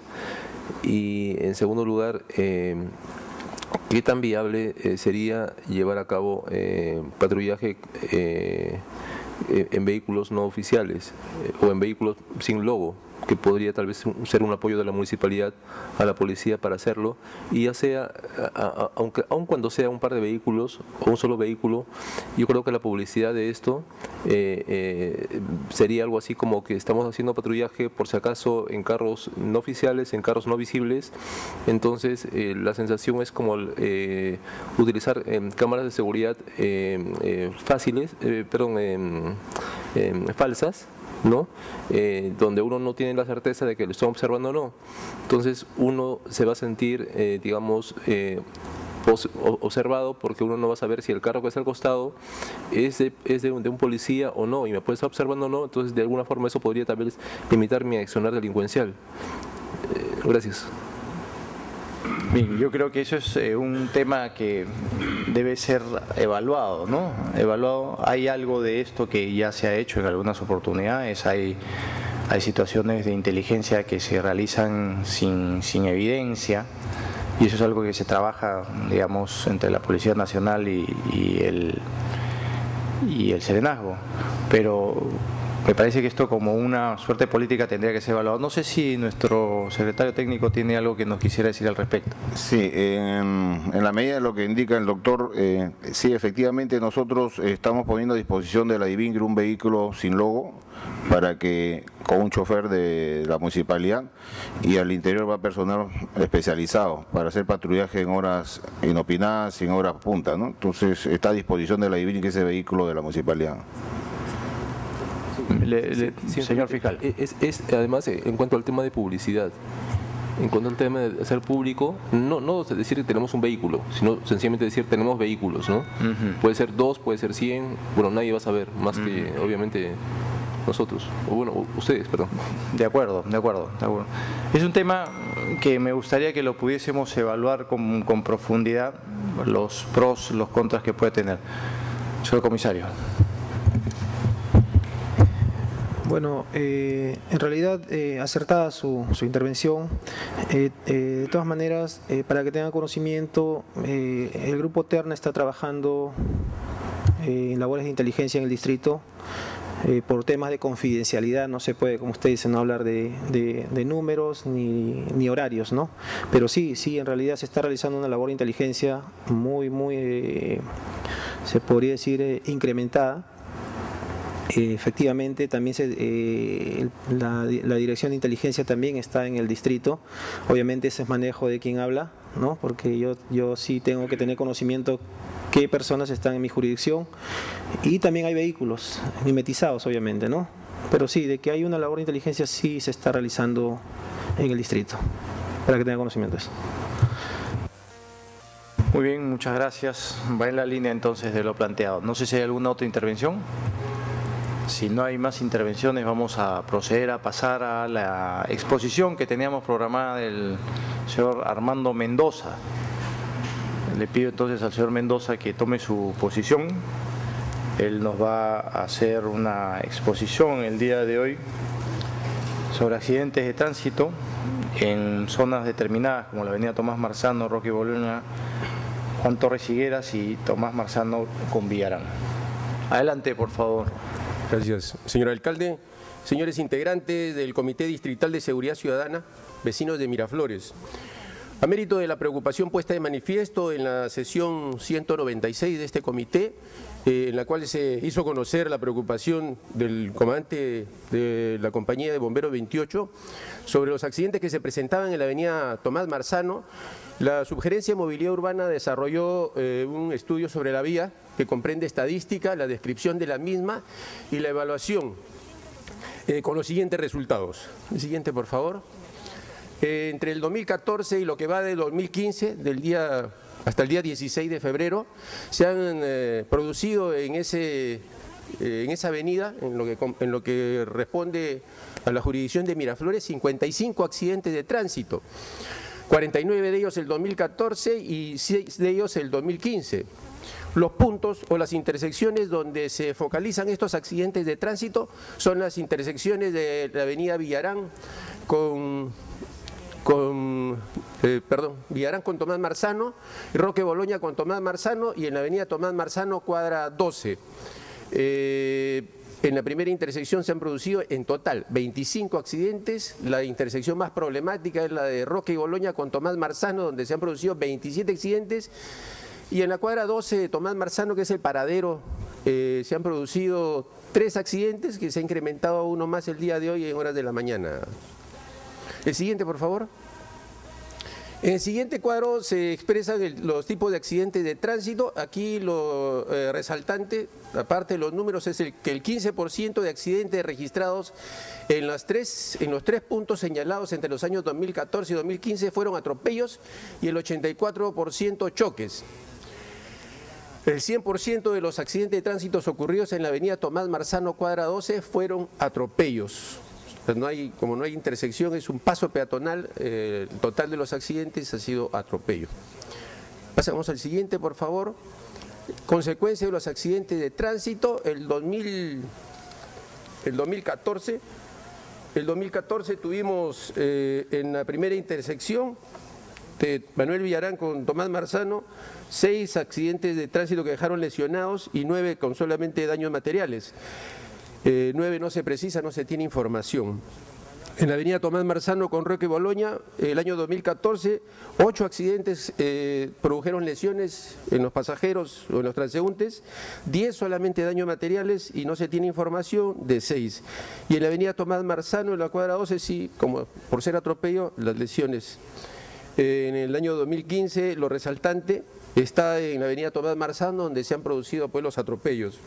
y en segundo lugar, eh, ¿qué tan viable eh, sería llevar a cabo eh, patrullaje eh, en vehículos no oficiales eh, o en vehículos sin logo, que podría tal vez ser un apoyo de la municipalidad a la policía para hacerlo, y ya sea, a, a, aunque aun cuando sea un par de vehículos o un solo vehículo, yo creo que la publicidad de esto eh, eh, sería algo así como que estamos haciendo patrullaje por si acaso en carros no oficiales, en carros no visibles. Entonces eh, la sensación es como eh, utilizar eh, cámaras de seguridad eh, eh, fáciles, eh, perdón, eh, eh, falsas, ¿no? Eh, donde uno no tiene la certeza de que lo están observando o no. Entonces uno se va a sentir, eh, digamos, eh, observado, porque uno no va a saber si el carro que está al costado es, de, es de, un, de un policía o no, y me puede estar observando o no. Entonces de alguna forma eso podría tal vez limitar mi accionar delincuencial. Eh, gracias.
Bien, yo creo que eso es eh, un tema que debe ser evaluado, ¿no? Evaluado. Hay algo de esto que ya se ha hecho en algunas oportunidades, hay, hay situaciones de inteligencia que se realizan sin, sin evidencia, y eso es algo que se trabaja, digamos, entre la Policía Nacional y, y, el, y el Serenazgo, pero me parece que esto como una suerte política tendría que ser evaluado. No sé si nuestro secretario técnico tiene algo que nos quisiera decir al respecto.
Sí, en, en la medida de lo que indica el doctor, eh, sí, efectivamente nosotros estamos poniendo a disposición de la Divingre un vehículo sin logo para que, con un chofer de la municipalidad, y al interior va personal especializado para hacer patrullaje en horas inopinadas y en horas punta, ¿no? Entonces está a disposición de la Divingre ese vehículo de la municipalidad.
Le, le, sí, señor fiscal.
Es, es, además, en cuanto al tema de publicidad, en cuanto al tema de hacer público, no, no decir que tenemos un vehículo, sino sencillamente decir tenemos vehículos, ¿no? Uh-huh. Puede ser dos, puede ser cien, bueno, nadie va a saber, más uh-huh. que obviamente nosotros, o bueno, ustedes, perdón.
De acuerdo, de acuerdo, de acuerdo. Es un tema que me gustaría que lo pudiésemos evaluar con, con profundidad, los pros, los contras que puede tener. Señor comisario.
Bueno, eh, en realidad eh, acertada su, su intervención. Eh, eh, de todas maneras, eh, para que tengan conocimiento, eh, el Grupo Terna está trabajando eh, en labores de inteligencia en el distrito. Eh, por temas de confidencialidad no se puede, como usted dice, no hablar de, de, de números ni, ni horarios, ¿no? Pero sí, sí, en realidad se está realizando una labor de inteligencia muy, muy, eh, se podría decir, eh, incrementada. Eh, efectivamente, también se, eh, la, la dirección de inteligencia también está en el distrito. Obviamente ese es manejo de quien habla, ¿no? Porque yo, yo sí tengo que tener conocimiento qué personas están en mi jurisdicción, y también hay vehículos mimetizados, obviamente, ¿no? Pero sí, de que hay una labor de inteligencia sí se está realizando en el distrito, para que tenga conocimiento de eso.
Muy bien, muchas gracias. Va en la línea entonces de lo planteado. No sé si hay alguna otra intervención. Si no hay más intervenciones, vamos a proceder a pasar a la exposición que teníamos programada del señor Armando Mendoza. Le pido entonces al señor Mendoza que tome su posición. Él nos va a hacer una exposición el día de hoy sobre accidentes de tránsito en zonas determinadas como la avenida Tomás Marzano, Roque Bologna, Juan Torres Higueras y Tomás Marzano con Villarán. Adelante, por favor.
Gracias, señor alcalde. Señores integrantes del Comité Distrital de Seguridad Ciudadana, vecinos de Miraflores. A mérito de la preocupación puesta de manifiesto en la sesión ciento noventa y seis de este comité, eh, en la cual se hizo conocer la preocupación del comandante de la compañía de bomberos veintiocho sobre los accidentes que se presentaban en la avenida Tomás Marzano, la Subgerencia de Movilidad Urbana desarrolló eh, un estudio sobre la vía que comprende estadística, la descripción de la misma y la evaluación. eh, con los siguientes resultados. El siguiente, por favor. Eh, entre el dos mil catorce y lo que va de dos mil quince, del día hasta el día dieciséis de febrero, se han eh, producido en, ese, eh, en esa avenida, en lo, que, en lo que responde a la jurisdicción de Miraflores, cincuenta y cinco accidentes de tránsito, cuarenta y nueve de ellos el dos mil catorce y seis de ellos el dos mil quince. Los puntos o las intersecciones donde se focalizan estos accidentes de tránsito son las intersecciones de la avenida Villarán con, con eh, perdón, Villarán con Tomás Marzano, Roque Boloña con Tomás Marzano y en la avenida Tomás Marzano, cuadra doce. Eh, En la primera intersección se han producido en total veinticinco accidentes. La intersección más problemática es la de Roque y Boloña con Tomás Marzano, donde se han producido veintisiete accidentes. Y en la cuadra doce de Tomás Marzano, que es el paradero, eh, se han producido tres accidentes, que se ha incrementado uno más el día de hoy en horas de la mañana. El siguiente, por favor. En el siguiente cuadro se expresan el, los tipos de accidentes de tránsito. Aquí lo eh, resaltante, aparte de los números, es el, que el quince por ciento de accidentes registrados en, las tres, en los tres puntos señalados entre los años dos mil catorce y dos mil quince fueron atropellos y el ochenta y cuatro por ciento choques. El cien por ciento de los accidentes de tránsito ocurridos en la avenida Tomás Marzano, cuadra doce, fueron atropellos. No hay, como no hay intersección, es un paso peatonal, eh, el total de los accidentes ha sido atropello. Pasamos al siguiente, por favor. Consecuencia de los accidentes de tránsito, el, dos mil, el dos mil catorce. El dos mil catorce tuvimos eh, en la primera intersección de Manuel Villarán con Tomás Marzano, seis accidentes de tránsito que dejaron lesionados y nueve con solamente daños materiales. Eh, nueve no se precisa, no se tiene información. En la avenida Tomás Marzano con Roque Boloña, el año dos mil catorce, ocho accidentes eh, produjeron lesiones en los pasajeros o en los transeúntes, diez solamente daños materiales y no se tiene información de seis. Y en la avenida Tomás Marzano, en la cuadra doce, sí, como por ser atropello, las lesiones. Eh, en el año dos mil quince, lo resaltante está en la avenida Tomás Marzano, donde se han producido pues, los atropellos.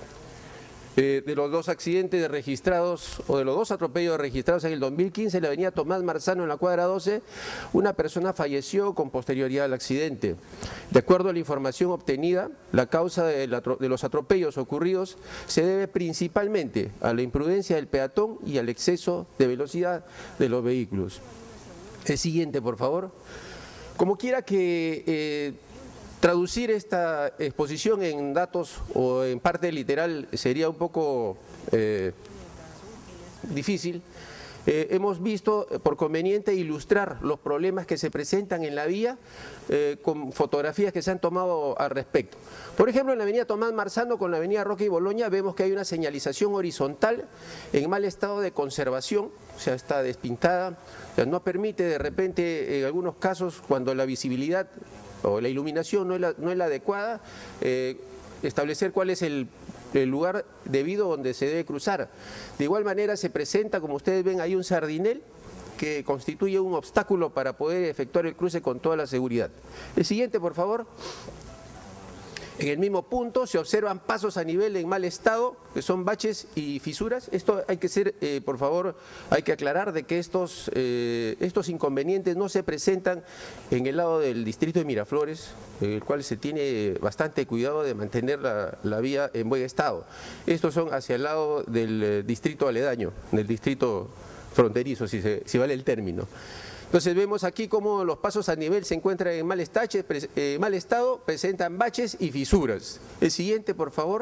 Eh, de los dos accidentes registrados, o de los dos atropellos registrados en el dos mil quince, en la avenida Tomás Marzano, en la cuadra doce, una persona falleció con posterioridad al accidente. De acuerdo a la información obtenida, la causa de, la, de los atropellos ocurridos se debe principalmente a la imprudencia del peatón y al exceso de velocidad de los vehículos. El siguiente, por favor. Como quiera que... Eh, Traducir esta exposición en datos o en parte literal sería un poco eh, difícil. Eh, hemos visto por conveniente ilustrar los problemas que se presentan en la vía eh, con fotografías que se han tomado al respecto. Por ejemplo, en la avenida Tomás Marzano con la avenida Roque y Boloña vemos que hay una señalización horizontal en mal estado de conservación, o sea, está despintada, o sea, no permite de repente en algunos casos cuando la visibilidad o la iluminación no es la, no es la adecuada, eh, establecer cuál es el, el lugar debido donde se debe cruzar. De igual manera se presenta, como ustedes ven, ahí un sardinel que constituye un obstáculo para poder efectuar el cruce con toda la seguridad. El siguiente, por favor. En el mismo punto se observan pasos a nivel en mal estado, que son baches y fisuras. Esto hay que ser, eh, por favor, hay que aclarar de que estos, eh, estos inconvenientes no se presentan en el lado del distrito de Miraflores, en el cual se tiene bastante cuidado de mantener la, la vía en buen estado. Estos son hacia el lado del eh, distrito aledaño, del distrito fronterizo, si, se, si vale el término. Entonces vemos aquí cómo los pasos a nivel se encuentran en mal, estache, eh, mal estado, presentan baches y fisuras. El siguiente, por favor.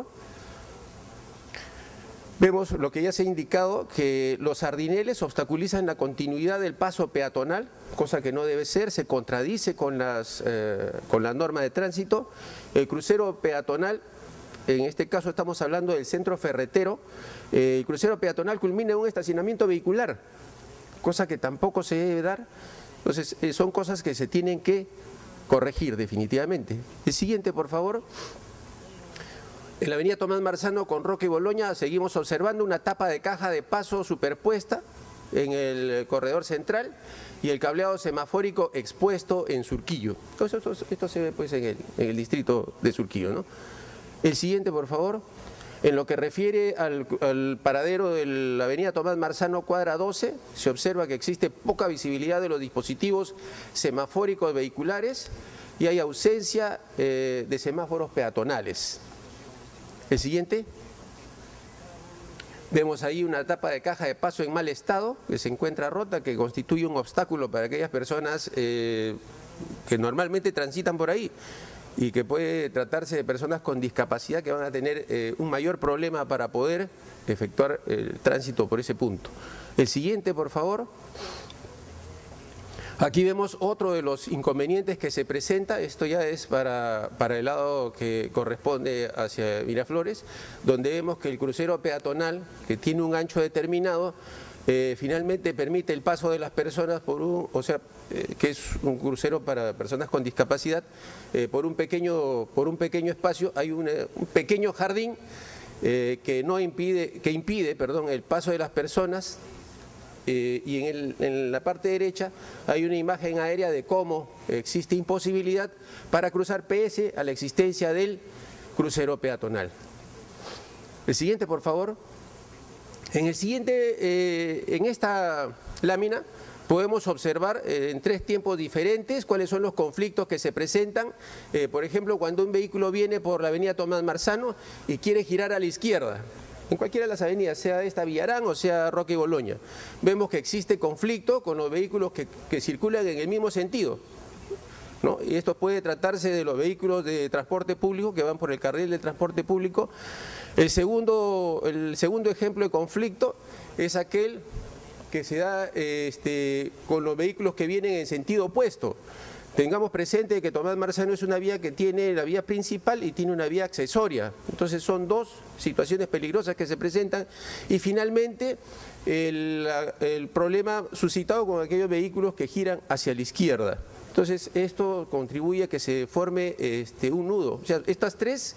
Vemos lo que ya se ha indicado, que los sardineles obstaculizan la continuidad del paso peatonal, cosa que no debe ser, se contradice con, las, eh, con la norma de tránsito. El crucero peatonal, en este caso estamos hablando del centro ferretero, eh, el crucero peatonal culmina en un estacionamiento vehicular, cosa que tampoco se debe dar. Entonces, eh, son cosas que se tienen que corregir definitivamente. El siguiente, por favor. En la avenida Tomás Marzano con Roque y Boloña seguimos observando una tapa de caja de paso superpuesta en el corredor central y el cableado semafórico expuesto en Surquillo. Entonces, esto, esto se ve pues en el, en el distrito de Surquillo, ¿no? El siguiente, por favor. En lo que refiere al, al paradero de la avenida Tomás Marzano, cuadra doce, se observa que existe poca visibilidad de los dispositivos semafóricos vehiculares y hay ausencia eh, de semáforos peatonales. El siguiente. Vemos ahí una tapa de caja de paso en mal estado, que se encuentra rota, que constituye un obstáculo para aquellas personas eh, que normalmente transitan por ahí, y que puede tratarse de personas con discapacidad que van a tener eh, un mayor problema para poder efectuar el tránsito por ese punto. El siguiente, por favor. Aquí vemos otro de los inconvenientes que se presenta, esto ya es para, para el lado que corresponde hacia Miraflores, donde vemos que el crucero peatonal, que tiene un ancho determinado, eh, finalmente permite el paso de las personas por un, o sea, eh, que es un crucero para personas con discapacidad, eh, por un pequeño, por un pequeño espacio, hay una, un pequeño jardín eh, que no impide, que impide, perdón, el paso de las personas. Eh, y en, el, en la parte derecha hay una imagen aérea de cómo existe imposibilidad para cruzar pese a la existencia del crucero peatonal. El siguiente, por favor. En el siguiente, eh, en esta lámina podemos observar eh, en tres tiempos diferentes cuáles son los conflictos que se presentan. Eh, por ejemplo, cuando un vehículo viene por la avenida Tomás Marzano y quiere girar a la izquierda, en cualquiera de las avenidas, sea esta Villarán o sea Roca y Boloña, vemos que existe conflicto con los vehículos que, que circulan en el mismo sentido, ¿no? Y esto puede tratarse de los vehículos de transporte público que van por el carril del transporte público. El segundo, el segundo ejemplo de conflicto es aquel que se da este, con los vehículos que vienen en sentido opuesto. Tengamos presente que Tomás Marzano es una vía que tiene la vía principal y tiene una vía accesoria. Entonces son dos situaciones peligrosas que se presentan. Y finalmente el, el problema suscitado con aquellos vehículos que giran hacia la izquierda. Entonces esto contribuye a que se forme este, un nudo. O sea, estas tres,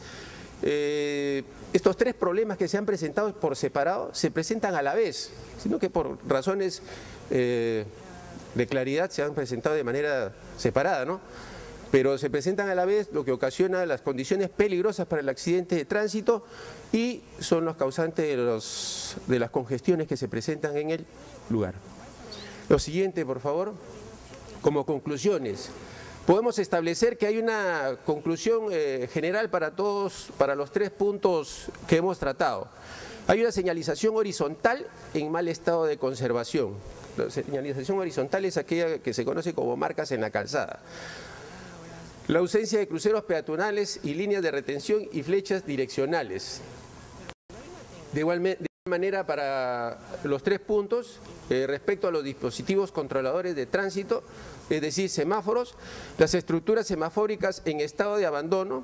eh, estos tres problemas que se han presentado por separado se presentan a la vez, sino que por razones Eh, de claridad se han presentado de manera separada, ¿no? Pero se presentan a la vez, lo que ocasiona las condiciones peligrosas para el accidente de tránsito y son los causantes de, los, de las congestiones que se presentan en el lugar. Lo siguiente, por favor. Como conclusiones, podemos establecer que hay una conclusión eh, general para todos, para los tres puntos que hemos tratado. Hay una señalización horizontal en mal estado de conservación. La señalización horizontal es aquella que se conoce como marcas en la calzada. La ausencia de cruceros peatonales y líneas de retención y flechas direccionales. De igual, de igual manera, para los tres puntos, eh, respecto a los dispositivos controladores de tránsito, es decir, semáforos, las estructuras semafóricas en estado de abandono,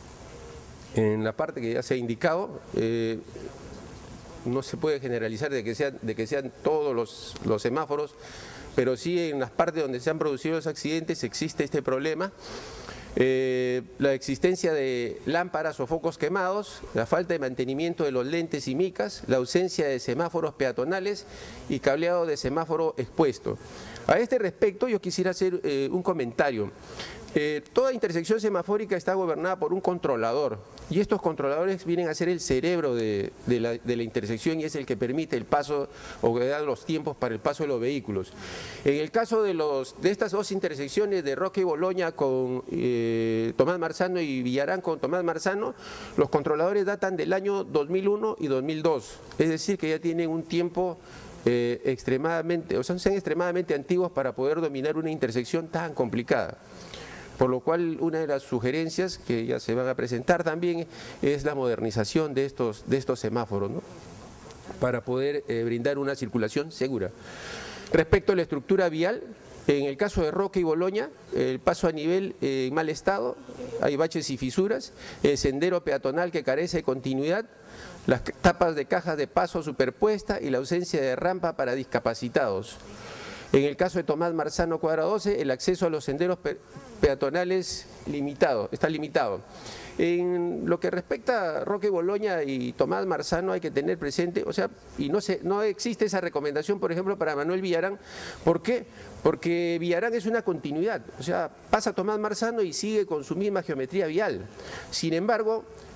en la parte que ya se ha indicado, eh, no se puede generalizar de que sean, de que sean todos los, los semáforos, pero sí en las partes donde se han producido los accidentes existe este problema. Eh, la existencia de lámparas o focos quemados, la falta de mantenimiento de los lentes y micas, la ausencia de semáforos peatonales y cableado de semáforo expuesto. A este respecto yo quisiera hacer eh, un comentario. Eh, toda intersección semafórica está gobernada por un controlador y estos controladores vienen a ser el cerebro de, de, la, de la intersección y es el que permite el paso o que da los tiempos para el paso de los vehículos. En el caso de, los, de estas dos intersecciones de Roca y Boloña con eh, Tomás Marzano y Villarán con Tomás Marzano, los controladores datan del año dos mil uno y dos mil dos, es decir que ya tienen un tiempo eh, extremadamente, o sea, sean extremadamente antiguos para poder dominar una intersección tan complicada. Por lo cual, una de las sugerencias que ya se van a presentar también es la modernización de estos, de estos semáforos, ¿no? Para poder eh, brindar una circulación segura. Respecto a la estructura vial, en el caso de Roca y Boloña, el paso a nivel eh, en mal estado, hay baches y fisuras, el sendero peatonal que carece de continuidad, las tapas de cajas de paso superpuesta y la ausencia de rampa para discapacitados. En el caso de Tomás Marzano, cuadra doce, el acceso a los senderos pe peatonales limitado, está limitado. En lo que respecta a Roca y Boloña y Tomás Marzano hay que tener presente, o sea, y no, se, no existe esa recomendación, por ejemplo, para Manuel Villarán. ¿Por qué? Porque Villarán es una continuidad, o sea, pasa Tomás Marzano y sigue con su misma geometría vial. Sin embargo,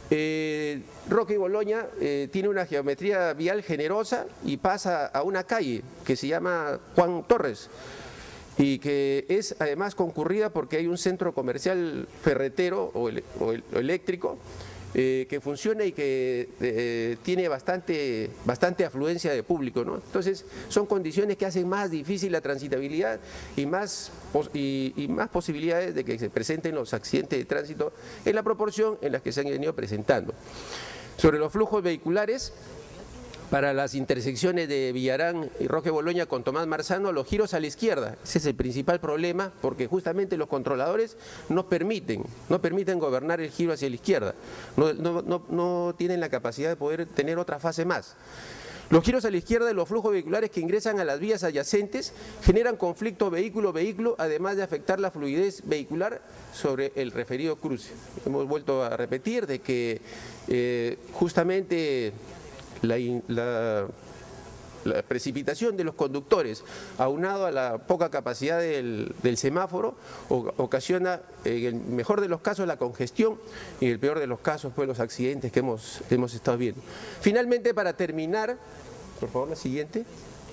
Eh, Roque y Boloña eh, tiene una geometría vial generosa y pasa a una calle que se llama Juan Torres y que es además concurrida porque hay un centro comercial ferretero o, el, o, el, o eléctrico eh, que funciona y que eh, tiene bastante, bastante afluencia de público, ¿no? Entonces son condiciones que hacen más difícil la transitabilidad y más, y, y más posibilidades de que se presenten los accidentes de tránsito en la proporción en la que se han venido presentando. Sobre los flujos vehiculares, para las intersecciones de Villarán y Roque Boloña con Tomás Marzano, los giros a la izquierda. Ese es el principal problema, porque justamente los controladores no permiten, no permiten gobernar el giro hacia la izquierda. No, no, no, no tienen la capacidad de poder tener otra fase más. Los giros a la izquierda de los flujos vehiculares que ingresan a las vías adyacentes generan conflicto vehículo-vehículo, además de afectar la fluidez vehicular sobre el referido cruce. Hemos vuelto a repetir de que eh, justamente La, la, la precipitación de los conductores, aunado a la poca capacidad del, del semáforo, o, ocasiona, en el mejor de los casos, la congestión y en el peor de los casos, pues, los accidentes que hemos, hemos estado viendo. Finalmente, para terminar, por favor, la siguiente.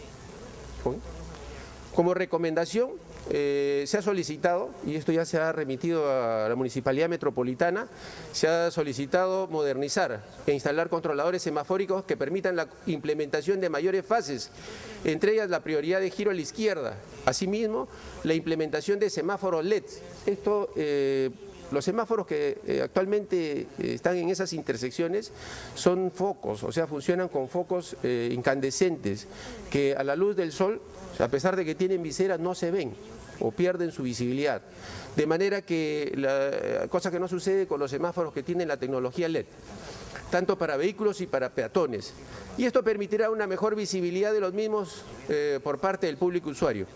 Como recomendación, eh, se ha solicitado, y esto ya se ha remitido a la Municipalidad Metropolitana, se ha solicitado modernizar e instalar controladores semafóricos que permitan la implementación de mayores fases, entre ellas la prioridad de giro a la izquierda, asimismo la implementación de semáforos L E D. Esto, eh, los semáforos que eh, actualmente eh, están en esas intersecciones son focos, o sea, funcionan con focos eh, incandescentes que a la luz del sol, a pesar de que tienen visera, no se ven o pierden su visibilidad. De manera que, la cosa que no sucede con los semáforos que tienen la tecnología L E D, tanto para vehículos y para peatones. Y esto permitirá una mejor visibilidad de los mismos eh, por parte del público usuario.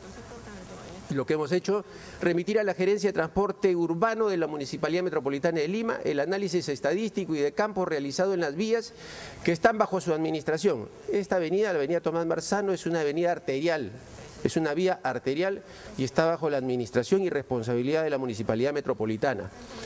Lo que hemos hecho, remitir a la Gerencia de Transporte Urbano de la Municipalidad Metropolitana de Lima el análisis estadístico y de campo realizado en las vías que están bajo su administración. Esta avenida, la avenida Tomás Marzano, es una avenida arterial, es una vía arterial y está bajo la administración y responsabilidad de la Municipalidad Metropolitana.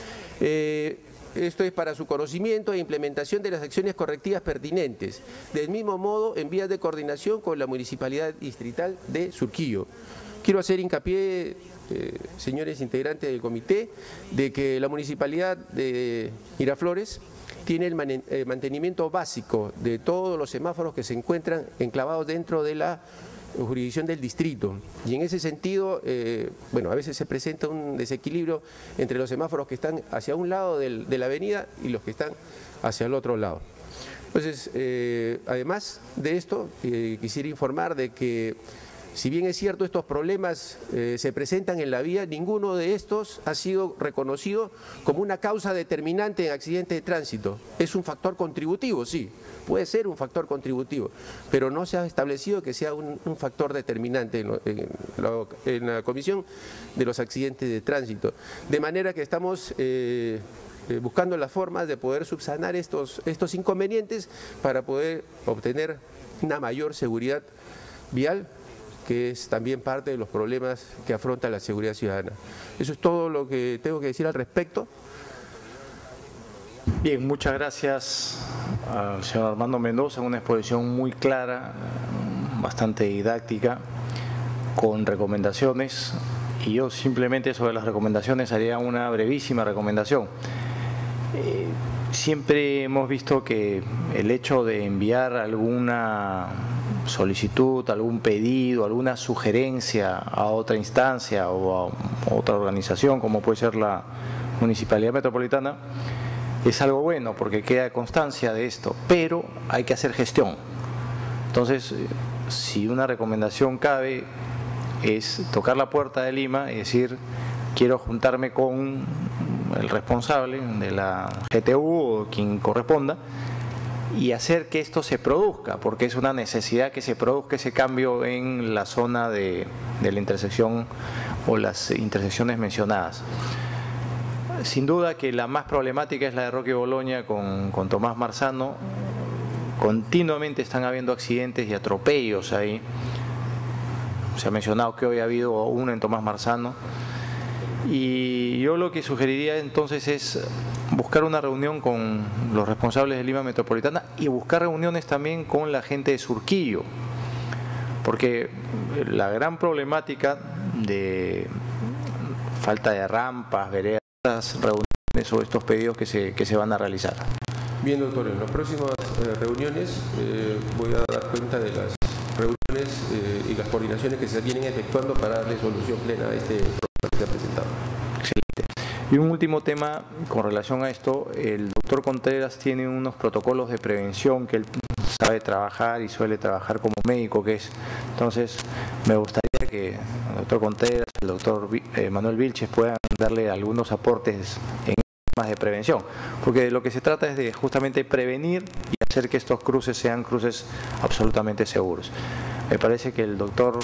Eh, Esto es para su conocimiento e implementación de las acciones correctivas pertinentes. Del mismo modo, en vías de coordinación con la Municipalidad Distrital de Surquillo. Quiero hacer hincapié, eh, señores integrantes del comité, de que la Municipalidad de Miraflores tiene el man, eh, mantenimiento básico de todos los semáforos que se encuentran enclavados dentro de la jurisdicción del distrito, y en ese sentido, eh, bueno, a veces se presenta un desequilibrio entre los semáforos que están hacia un lado del, de la avenida y los que están hacia el otro lado. Entonces, eh, además de esto, eh, quisiera informar de que, si bien es cierto estos problemas eh, se presentan en la vía, ninguno de estos ha sido reconocido como una causa determinante en accidentes de tránsito. Es un factor contributivo, sí, puede ser un factor contributivo, pero no se ha establecido que sea un, un factor determinante en, lo, en, la, en la Comisión de los Accidentes de Tránsito. De manera que estamos eh, eh, buscando las formas de poder subsanar estos, estos inconvenientes para poder obtener una mayor seguridad vial, que es también parte de los problemas que afronta la seguridad ciudadana. Eso es todo lo que tengo que decir al respecto.
Bien, muchas gracias al señor Armando Mendoza, una exposición muy clara, bastante didáctica, con recomendaciones, y yo simplemente sobre las recomendaciones haría una brevísima recomendación. Eh, siempre hemos visto que el hecho de enviar alguna solicitud, algún pedido, alguna sugerencia a otra instancia o a otra organización, como puede ser la Municipalidad Metropolitana, es algo bueno porque queda constancia de esto, pero hay que hacer gestión. Entonces, si una recomendación cabe, es tocar la puerta de Lima y decir, quiero juntarme con el responsable de la G T U o quien corresponda, y hacer que esto se produzca, porque es una necesidad que se produzca ese cambio en la zona de, de la intersección o las intersecciones mencionadas. Sin duda que la más problemática es la de Roque Boloña con, con Tomás Marzano. Continuamente están habiendo accidentes y atropellos ahí. Se ha mencionado que hoy ha habido uno en Tomás Marzano. Y yo lo que sugeriría entonces es buscar una reunión con los responsables de Lima Metropolitana y buscar reuniones también con la gente de Surquillo, porque la gran problemática de falta de rampas, veredas, reuniones o estos pedidos que se, que se van a realizar.
Bien, doctor, en las próximas eh, reuniones eh, voy a dar cuenta de las reuniones eh, y las coordinaciones que se vienen efectuando para darle solución plena a este problema que se ha presentado.
Excelente. Y un último tema con relación a esto, el doctor Contreras tiene unos protocolos de prevención que él sabe trabajar y suele trabajar como médico que es. Entonces, me gustaría que el doctor Contreras, el doctor eh, Manuel Vilches puedan darle algunos aportes en temas de prevención, porque de lo que se trata es de justamente prevenir y hacer que estos cruces sean cruces absolutamente seguros. Me parece que el doctor...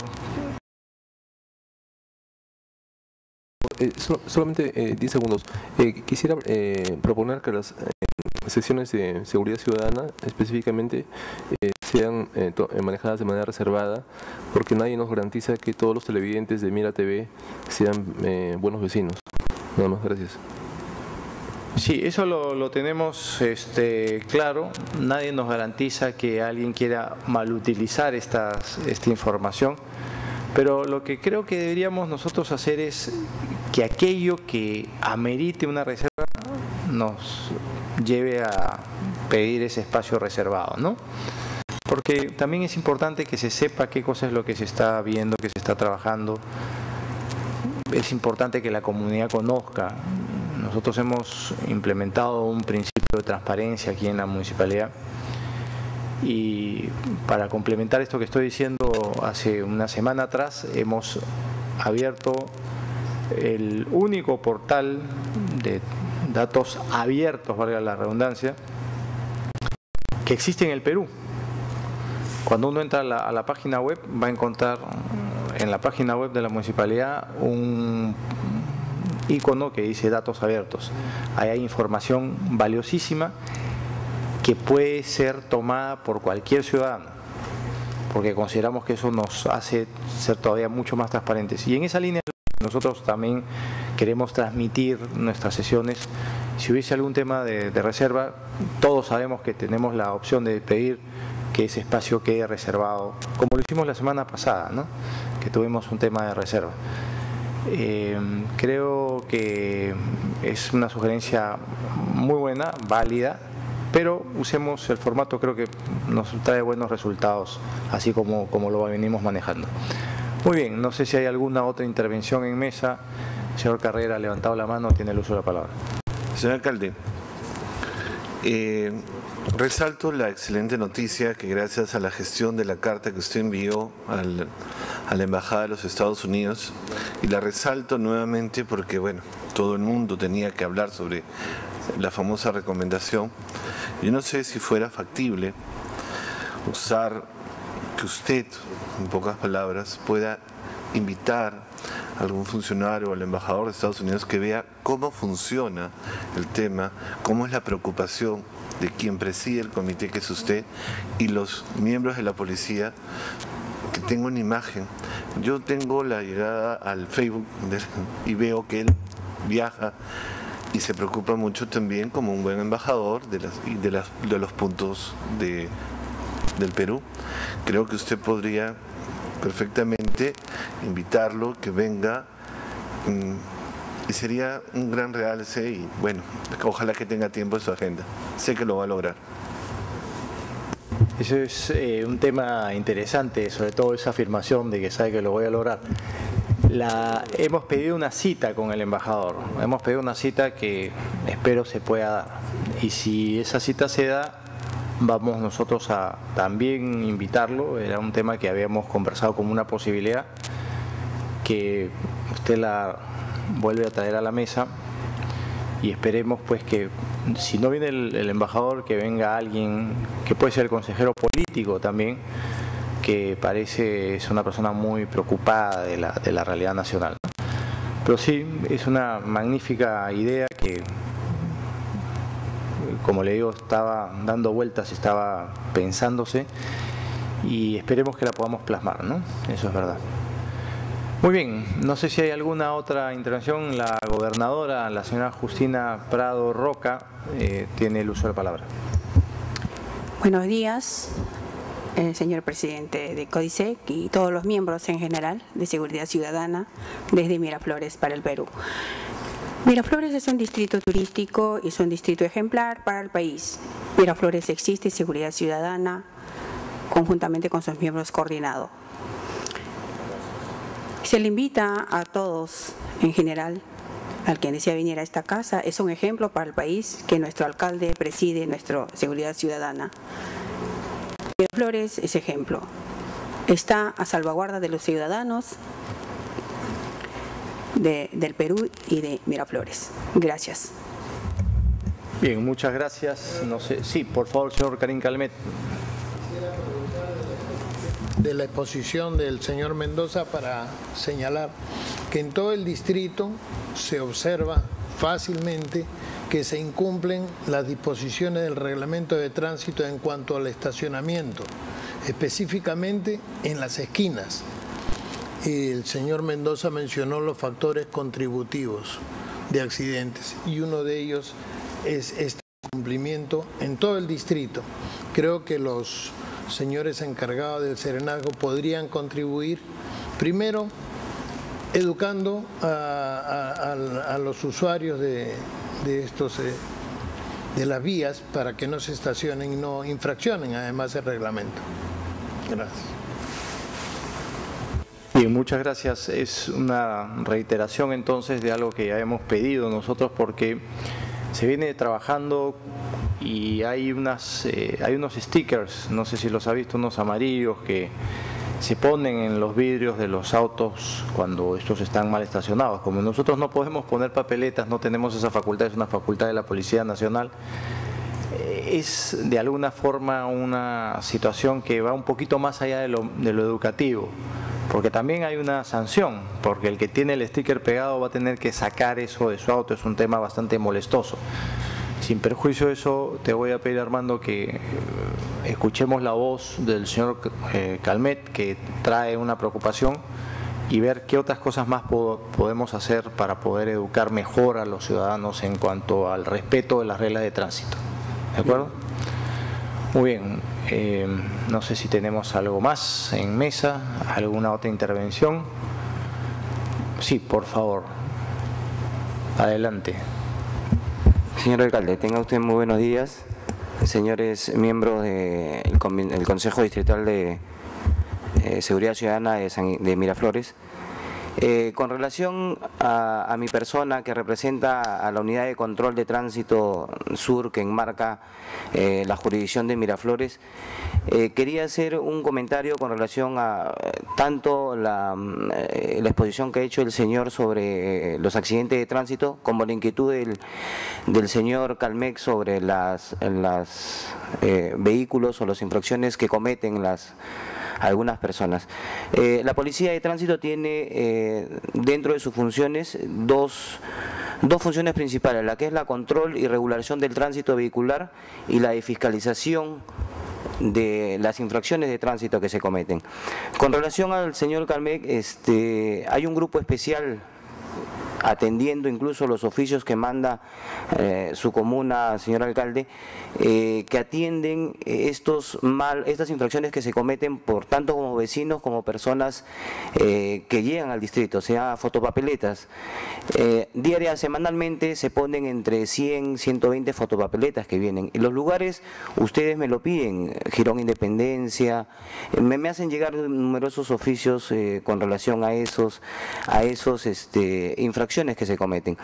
Eh, so, solamente eh, diez segundos. Eh, quisiera eh, proponer que las eh, sesiones de seguridad ciudadana específicamente eh, sean eh, manejadas de manera reservada, porque nadie nos garantiza que todos los televidentes de Mira T V sean eh, buenos vecinos. Nada más, gracias.
Sí, eso lo, lo tenemos este, claro. Nadie nos garantiza que alguien quiera malutilizar estas, esta información, pero lo que creo que deberíamos nosotros hacer es que aquello que amerite una reserva nos lleve a pedir ese espacio reservado, ¿no? Porque también es importante que se sepa qué cosa es lo que se está viendo, que se está trabajando. Es importante que la comunidad conozca. Nosotros hemos implementado un principio de transparencia aquí en la municipalidad y para complementar esto que estoy diciendo, hace una semana atrás hemos abierto el único portal de datos abiertos, valga la redundancia, que existe en el Perú. Cuando uno entra a la, a la página web va a encontrar en la página web de la municipalidad un icono que dice datos abiertos. Ahí hay información valiosísima que puede ser tomada por cualquier ciudadano, porque consideramos que eso nos hace ser todavía mucho más transparentes. Y en esa línea nosotros también queremos transmitir nuestras sesiones. Si hubiese algún tema de, de reserva, todos sabemos que tenemos la opción de pedir que ese espacio quede reservado, como lo hicimos la semana pasada, ¿no? Que tuvimos un tema de reserva. Eh, creo que es una sugerencia muy buena, válida, pero usemos el formato, creo que nos trae buenos resultados, así como, como lo venimos manejando. Muy bien, no sé si hay alguna otra intervención en mesa. Señor Carrera, ha levantado la mano, tiene el uso de la palabra.
Señor alcalde, eh, resalto la excelente noticia que gracias a la gestión de la carta que usted envió al, a la Embajada de los Estados Unidos, y la resalto nuevamente porque, bueno, todo el mundo tenía que hablar sobre la famosa recomendación. Yo no sé si fuera factible usar que usted, en pocas palabras, pueda invitar a algún funcionario o al embajador de Estados Unidos que vea cómo funciona el tema, cómo es la preocupación de quien preside el comité, que es usted, y los miembros de la policía, que tenga una imagen. Yo tengo la llegada al Facebook de, y veo que él viaja y se preocupa mucho también como un buen embajador de, las, de, las, de los puntos de, del Perú. Creo que usted podría perfectamente invitarlo, que venga, mmm, y sería un gran realce, y bueno, ojalá que tenga tiempo en su agenda. Sé que lo va a lograr.
Eso es eh, un tema interesante, sobre todo esa afirmación de que sabe que lo voy a lograr. La, hemos pedido una cita con el embajador, hemos pedido una cita que espero se pueda dar, y si esa cita se da, vamos nosotros a también invitarlo. Era un tema que habíamos conversado como una posibilidad, que usted la vuelve a traer a la mesa, y esperemos pues que si no viene el, el embajador, que venga alguien que puede ser el consejero político también, que parece es una persona muy preocupada de la, de la realidad nacional. Pero sí, es una magnífica idea que, como le digo, estaba dando vueltas, estaba pensándose, y esperemos que la podamos plasmar, ¿no? Eso es verdad. Muy bien, no sé si hay alguna otra intervención. La gobernadora, la señora Justina Prado Roca, eh, tiene el uso de la palabra.
Buenos días, eh, señor presidente de CODISEC y todos los miembros en general de Seguridad Ciudadana desde Miraflores para el Perú. Miraflores es un distrito turístico y es un distrito ejemplar para el país. Miraflores existe Seguridad Ciudadana conjuntamente con sus miembros coordinados. Se le invita a todos en general, al quien desea venir a esta casa, es un ejemplo para el país que nuestro alcalde preside nuestra Seguridad Ciudadana. Miraflores es ejemplo, está a salvaguarda de los ciudadanos de, del Perú y de Miraflores. Gracias.
Bien, muchas gracias. No sé, sí, por favor, señor Karim Calmet.
De la exposición del señor Mendoza para señalar que en todo el distrito se observa fácilmente que se incumplen las disposiciones del reglamento de tránsito en cuanto al estacionamiento, específicamente en las esquinas. Y el señor Mendoza mencionó los factores contributivos de accidentes y uno de ellos es este incumplimiento en todo el distrito. Creo que los señores encargados del serenazgo podrían contribuir, primero, educando a, a, a, a los usuarios de, de, estos, eh, de las vías para que no se estacionen y no infraccionen además el reglamento. Gracias.
Bien, muchas gracias. Es una reiteración entonces de algo que ya hemos pedido nosotros porque se viene trabajando y hay, unas, eh, hay unos stickers, no sé si los ha visto, unos amarillos que se ponen en los vidrios de los autos cuando estos están mal estacionados. Como nosotros no podemos poner papeletas, no tenemos esa facultad, es una facultad de la Policía Nacional, eh, es de alguna forma una situación que va un poquito más allá de lo, de lo educativo, porque también hay una sanción, porque el que tiene el sticker pegado va a tener que sacar eso de su auto, es un tema bastante molestoso. Sin perjuicio de eso, te voy a pedir, Armando, que escuchemos la voz del señor Calmet, que trae una preocupación, y ver qué otras cosas más podemos hacer para poder educar mejor a los ciudadanos en cuanto al respeto de las reglas de tránsito. ¿De acuerdo? Muy bien. Eh, no sé si tenemos algo más en mesa, alguna otra intervención. Sí, por favor. Adelante.
Señor alcalde, tenga usted muy buenos días. Señores miembros del Consejo Distrital de eh, Seguridad Ciudadana de, San, de Miraflores, eh, con relación a, a mi persona que representa a la Unidad de Control de Tránsito Sur que enmarca eh, la jurisdicción de Miraflores, eh, quería hacer un comentario con relación a eh, tanto la, eh, la exposición que ha hecho el señor sobre eh, los accidentes de tránsito como la inquietud del, del señor Calmet sobre las, las eh, vehículos o las infracciones que cometen las algunas personas. Eh, la Policía de Tránsito tiene eh, dentro de sus funciones dos, dos funciones principales, la que es la control y regulación del tránsito vehicular y la de fiscalización de las infracciones de tránsito que se cometen. Con relación al señor Calmet, este, hay un grupo especial atendiendo incluso los oficios que manda eh, su comuna, señor alcalde, eh, que atienden estos mal, estas infracciones que se cometen por tanto como vecinos como personas eh, que llegan al distrito, o sea, fotopapeletas. Eh, diaria, semanalmente se ponen entre cien, ciento veinte fotopapeletas que vienen. Y los lugares, ustedes me lo piden, Girón Independencia, me, me hacen llegar numerosos oficios eh, con relación a esos, a esos este, infracciones que se cometen.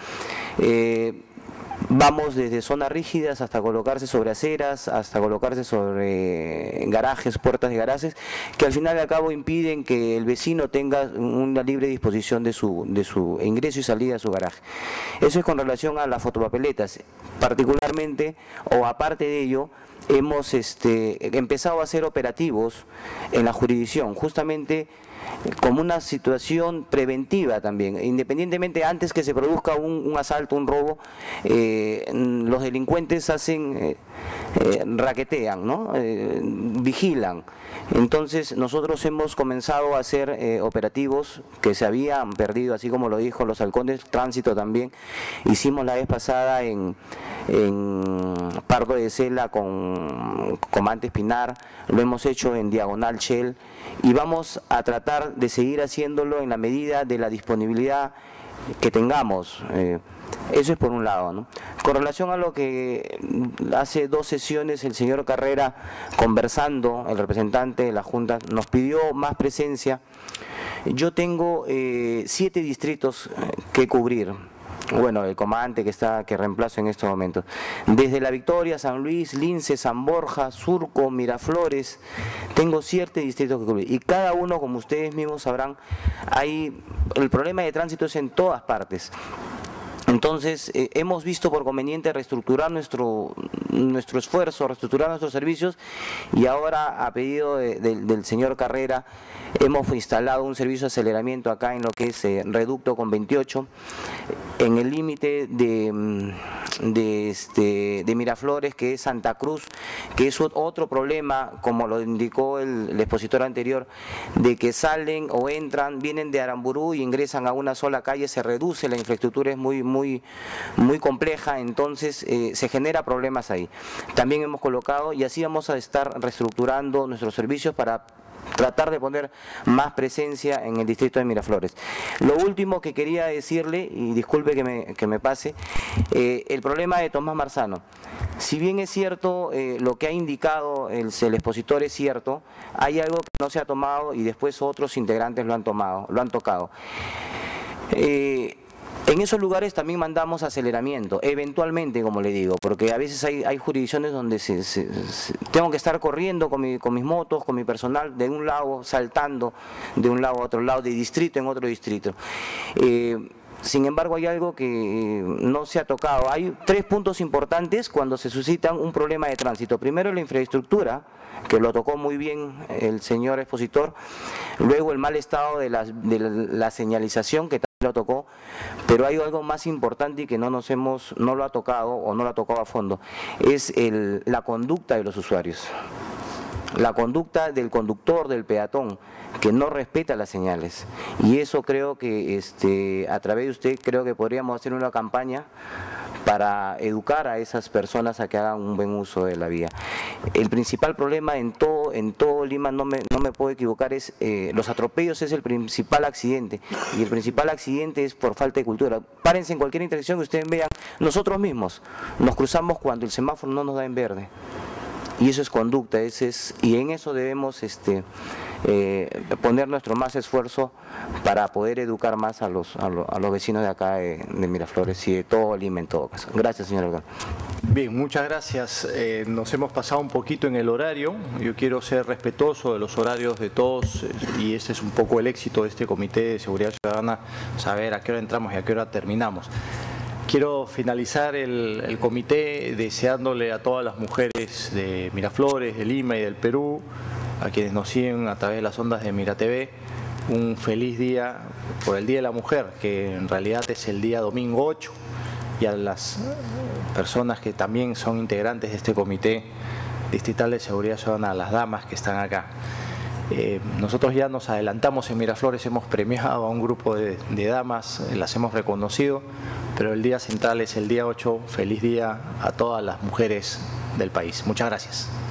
Eh, vamos desde zonas rígidas hasta colocarse sobre aceras, hasta colocarse sobre garajes, puertas de garajes, que al final y al cabo impiden que el vecino tenga una libre disposición de su, de su ingreso y salida a su garaje. Eso es con relación a las fotopapeletas. Particularmente, o aparte de ello, hemos este, empezado a hacer operativos en la jurisdicción, justamente como una situación preventiva también, independientemente antes que se produzca un, un asalto, un robo, eh, los delincuentes hacen, eh, eh, raquetean, ¿no? Eh, vigilan. Entonces nosotros hemos comenzado a hacer eh, operativos que se habían perdido, así como lo dijo los halcones, tránsito también. Hicimos la vez pasada en, en Pardo de Cela con Comandante Espinar, lo hemos hecho en Diagonal Shell y vamos a tratar de seguir haciéndolo en la medida de la disponibilidad que tengamos. Eh, Eso es por un lado, ¿no? Con relación a lo que hace dos sesiones el señor Carrera, conversando, el representante de la Junta, nos pidió más presencia. Yo tengo eh, siete distritos que cubrir. Bueno, el comandante que está que reemplazo en estos momentos. Desde La Victoria, San Luis, Lince, San Borja, Surco, Miraflores, tengo siete distritos que cubrir. Y cada uno, como ustedes mismos sabrán, hay el problema de tránsito es en todas partes. Entonces, eh, hemos visto por conveniente reestructurar nuestro, nuestro esfuerzo, reestructurar nuestros servicios y ahora, a pedido de, de, del señor Carrera, hemos instalado un servicio de aceleramiento acá en lo que es eh, Reducto con veintiocho, en el límite de, de, este, de Miraflores, que es Santa Cruz, que es otro problema, como lo indicó el, el expositor anterior, de que salen o entran, vienen de Aramburú y ingresan a una sola calle, se reduce, la infraestructura es muy, muy, muy compleja, entonces eh, se genera problemas ahí. También hemos colocado, y así vamos a estar reestructurando nuestros servicios para tratar de poner más presencia en el distrito de Miraflores. Lo último que quería decirle, y disculpe que me, que me pase, eh, el problema de Tomás Marzano. Si bien es cierto, eh, lo que ha indicado el, el expositor es cierto, hay algo que no se ha tomado y después otros integrantes lo han tomado, lo han tocado. Eh, En esos lugares también mandamos aceleramiento, eventualmente, como le digo, porque a veces hay, hay jurisdicciones donde se, se, se, tengo que estar corriendo con, mi, con mis motos, con mi personal, de un lado, saltando de un lado a otro lado, de distrito en otro distrito. Eh, Sin embargo, hay algo que no se ha tocado. Hay tres puntos importantes cuando se suscitan un problema de tránsito. Primero, la infraestructura, que lo tocó muy bien el señor expositor. Luego, el mal estado de la, de la señalización, que lo tocó, pero hay algo más importante y que no nos hemos, no lo ha tocado o no lo ha tocado a fondo, es el, la conducta de los usuarios, la conducta del conductor, del peatón, que no respeta las señales. Y eso creo que este, a través de usted creo que podríamos hacer una campaña para educar a esas personas a que hagan un buen uso de la vía. El principal problema en todo, en todo Lima, no me, no me puedo equivocar, es eh, los atropellos es el principal accidente, y el principal accidente es por falta de cultura. Párense en cualquier intersección que ustedes vean, nosotros mismos nos cruzamos cuando el semáforo no nos da en verde. Y eso es conducta, ese es, y en eso debemos este, eh, poner nuestro más esfuerzo para poder educar más a los, a, lo, a los vecinos de acá de, de Miraflores y de todo Lima en todo caso. Gracias, señor alcalde.
Bien, muchas gracias. Eh, nos hemos pasado un poquito en el horario. Yo quiero ser respetuoso de los horarios de todos eh, y ese es un poco el éxito de este Comité de Seguridad Ciudadana, saber a qué hora entramos y a qué hora terminamos. Quiero finalizar el, el comité deseándole a todas las mujeres de Miraflores, de Lima y del Perú, a quienes nos siguen a través de las ondas de Mira T V, un feliz día por el Día de la Mujer, que en realidad es el día domingo ocho, y a las personas que también son integrantes de este Comité Distrital de Seguridad Ciudadana, a las damas que están acá. Eh, nosotros ya nos adelantamos en Miraflores, hemos premiado a un grupo de, de damas, las hemos reconocido, pero el día central es el día ocho. Feliz día a todas las mujeres del país. Muchas gracias.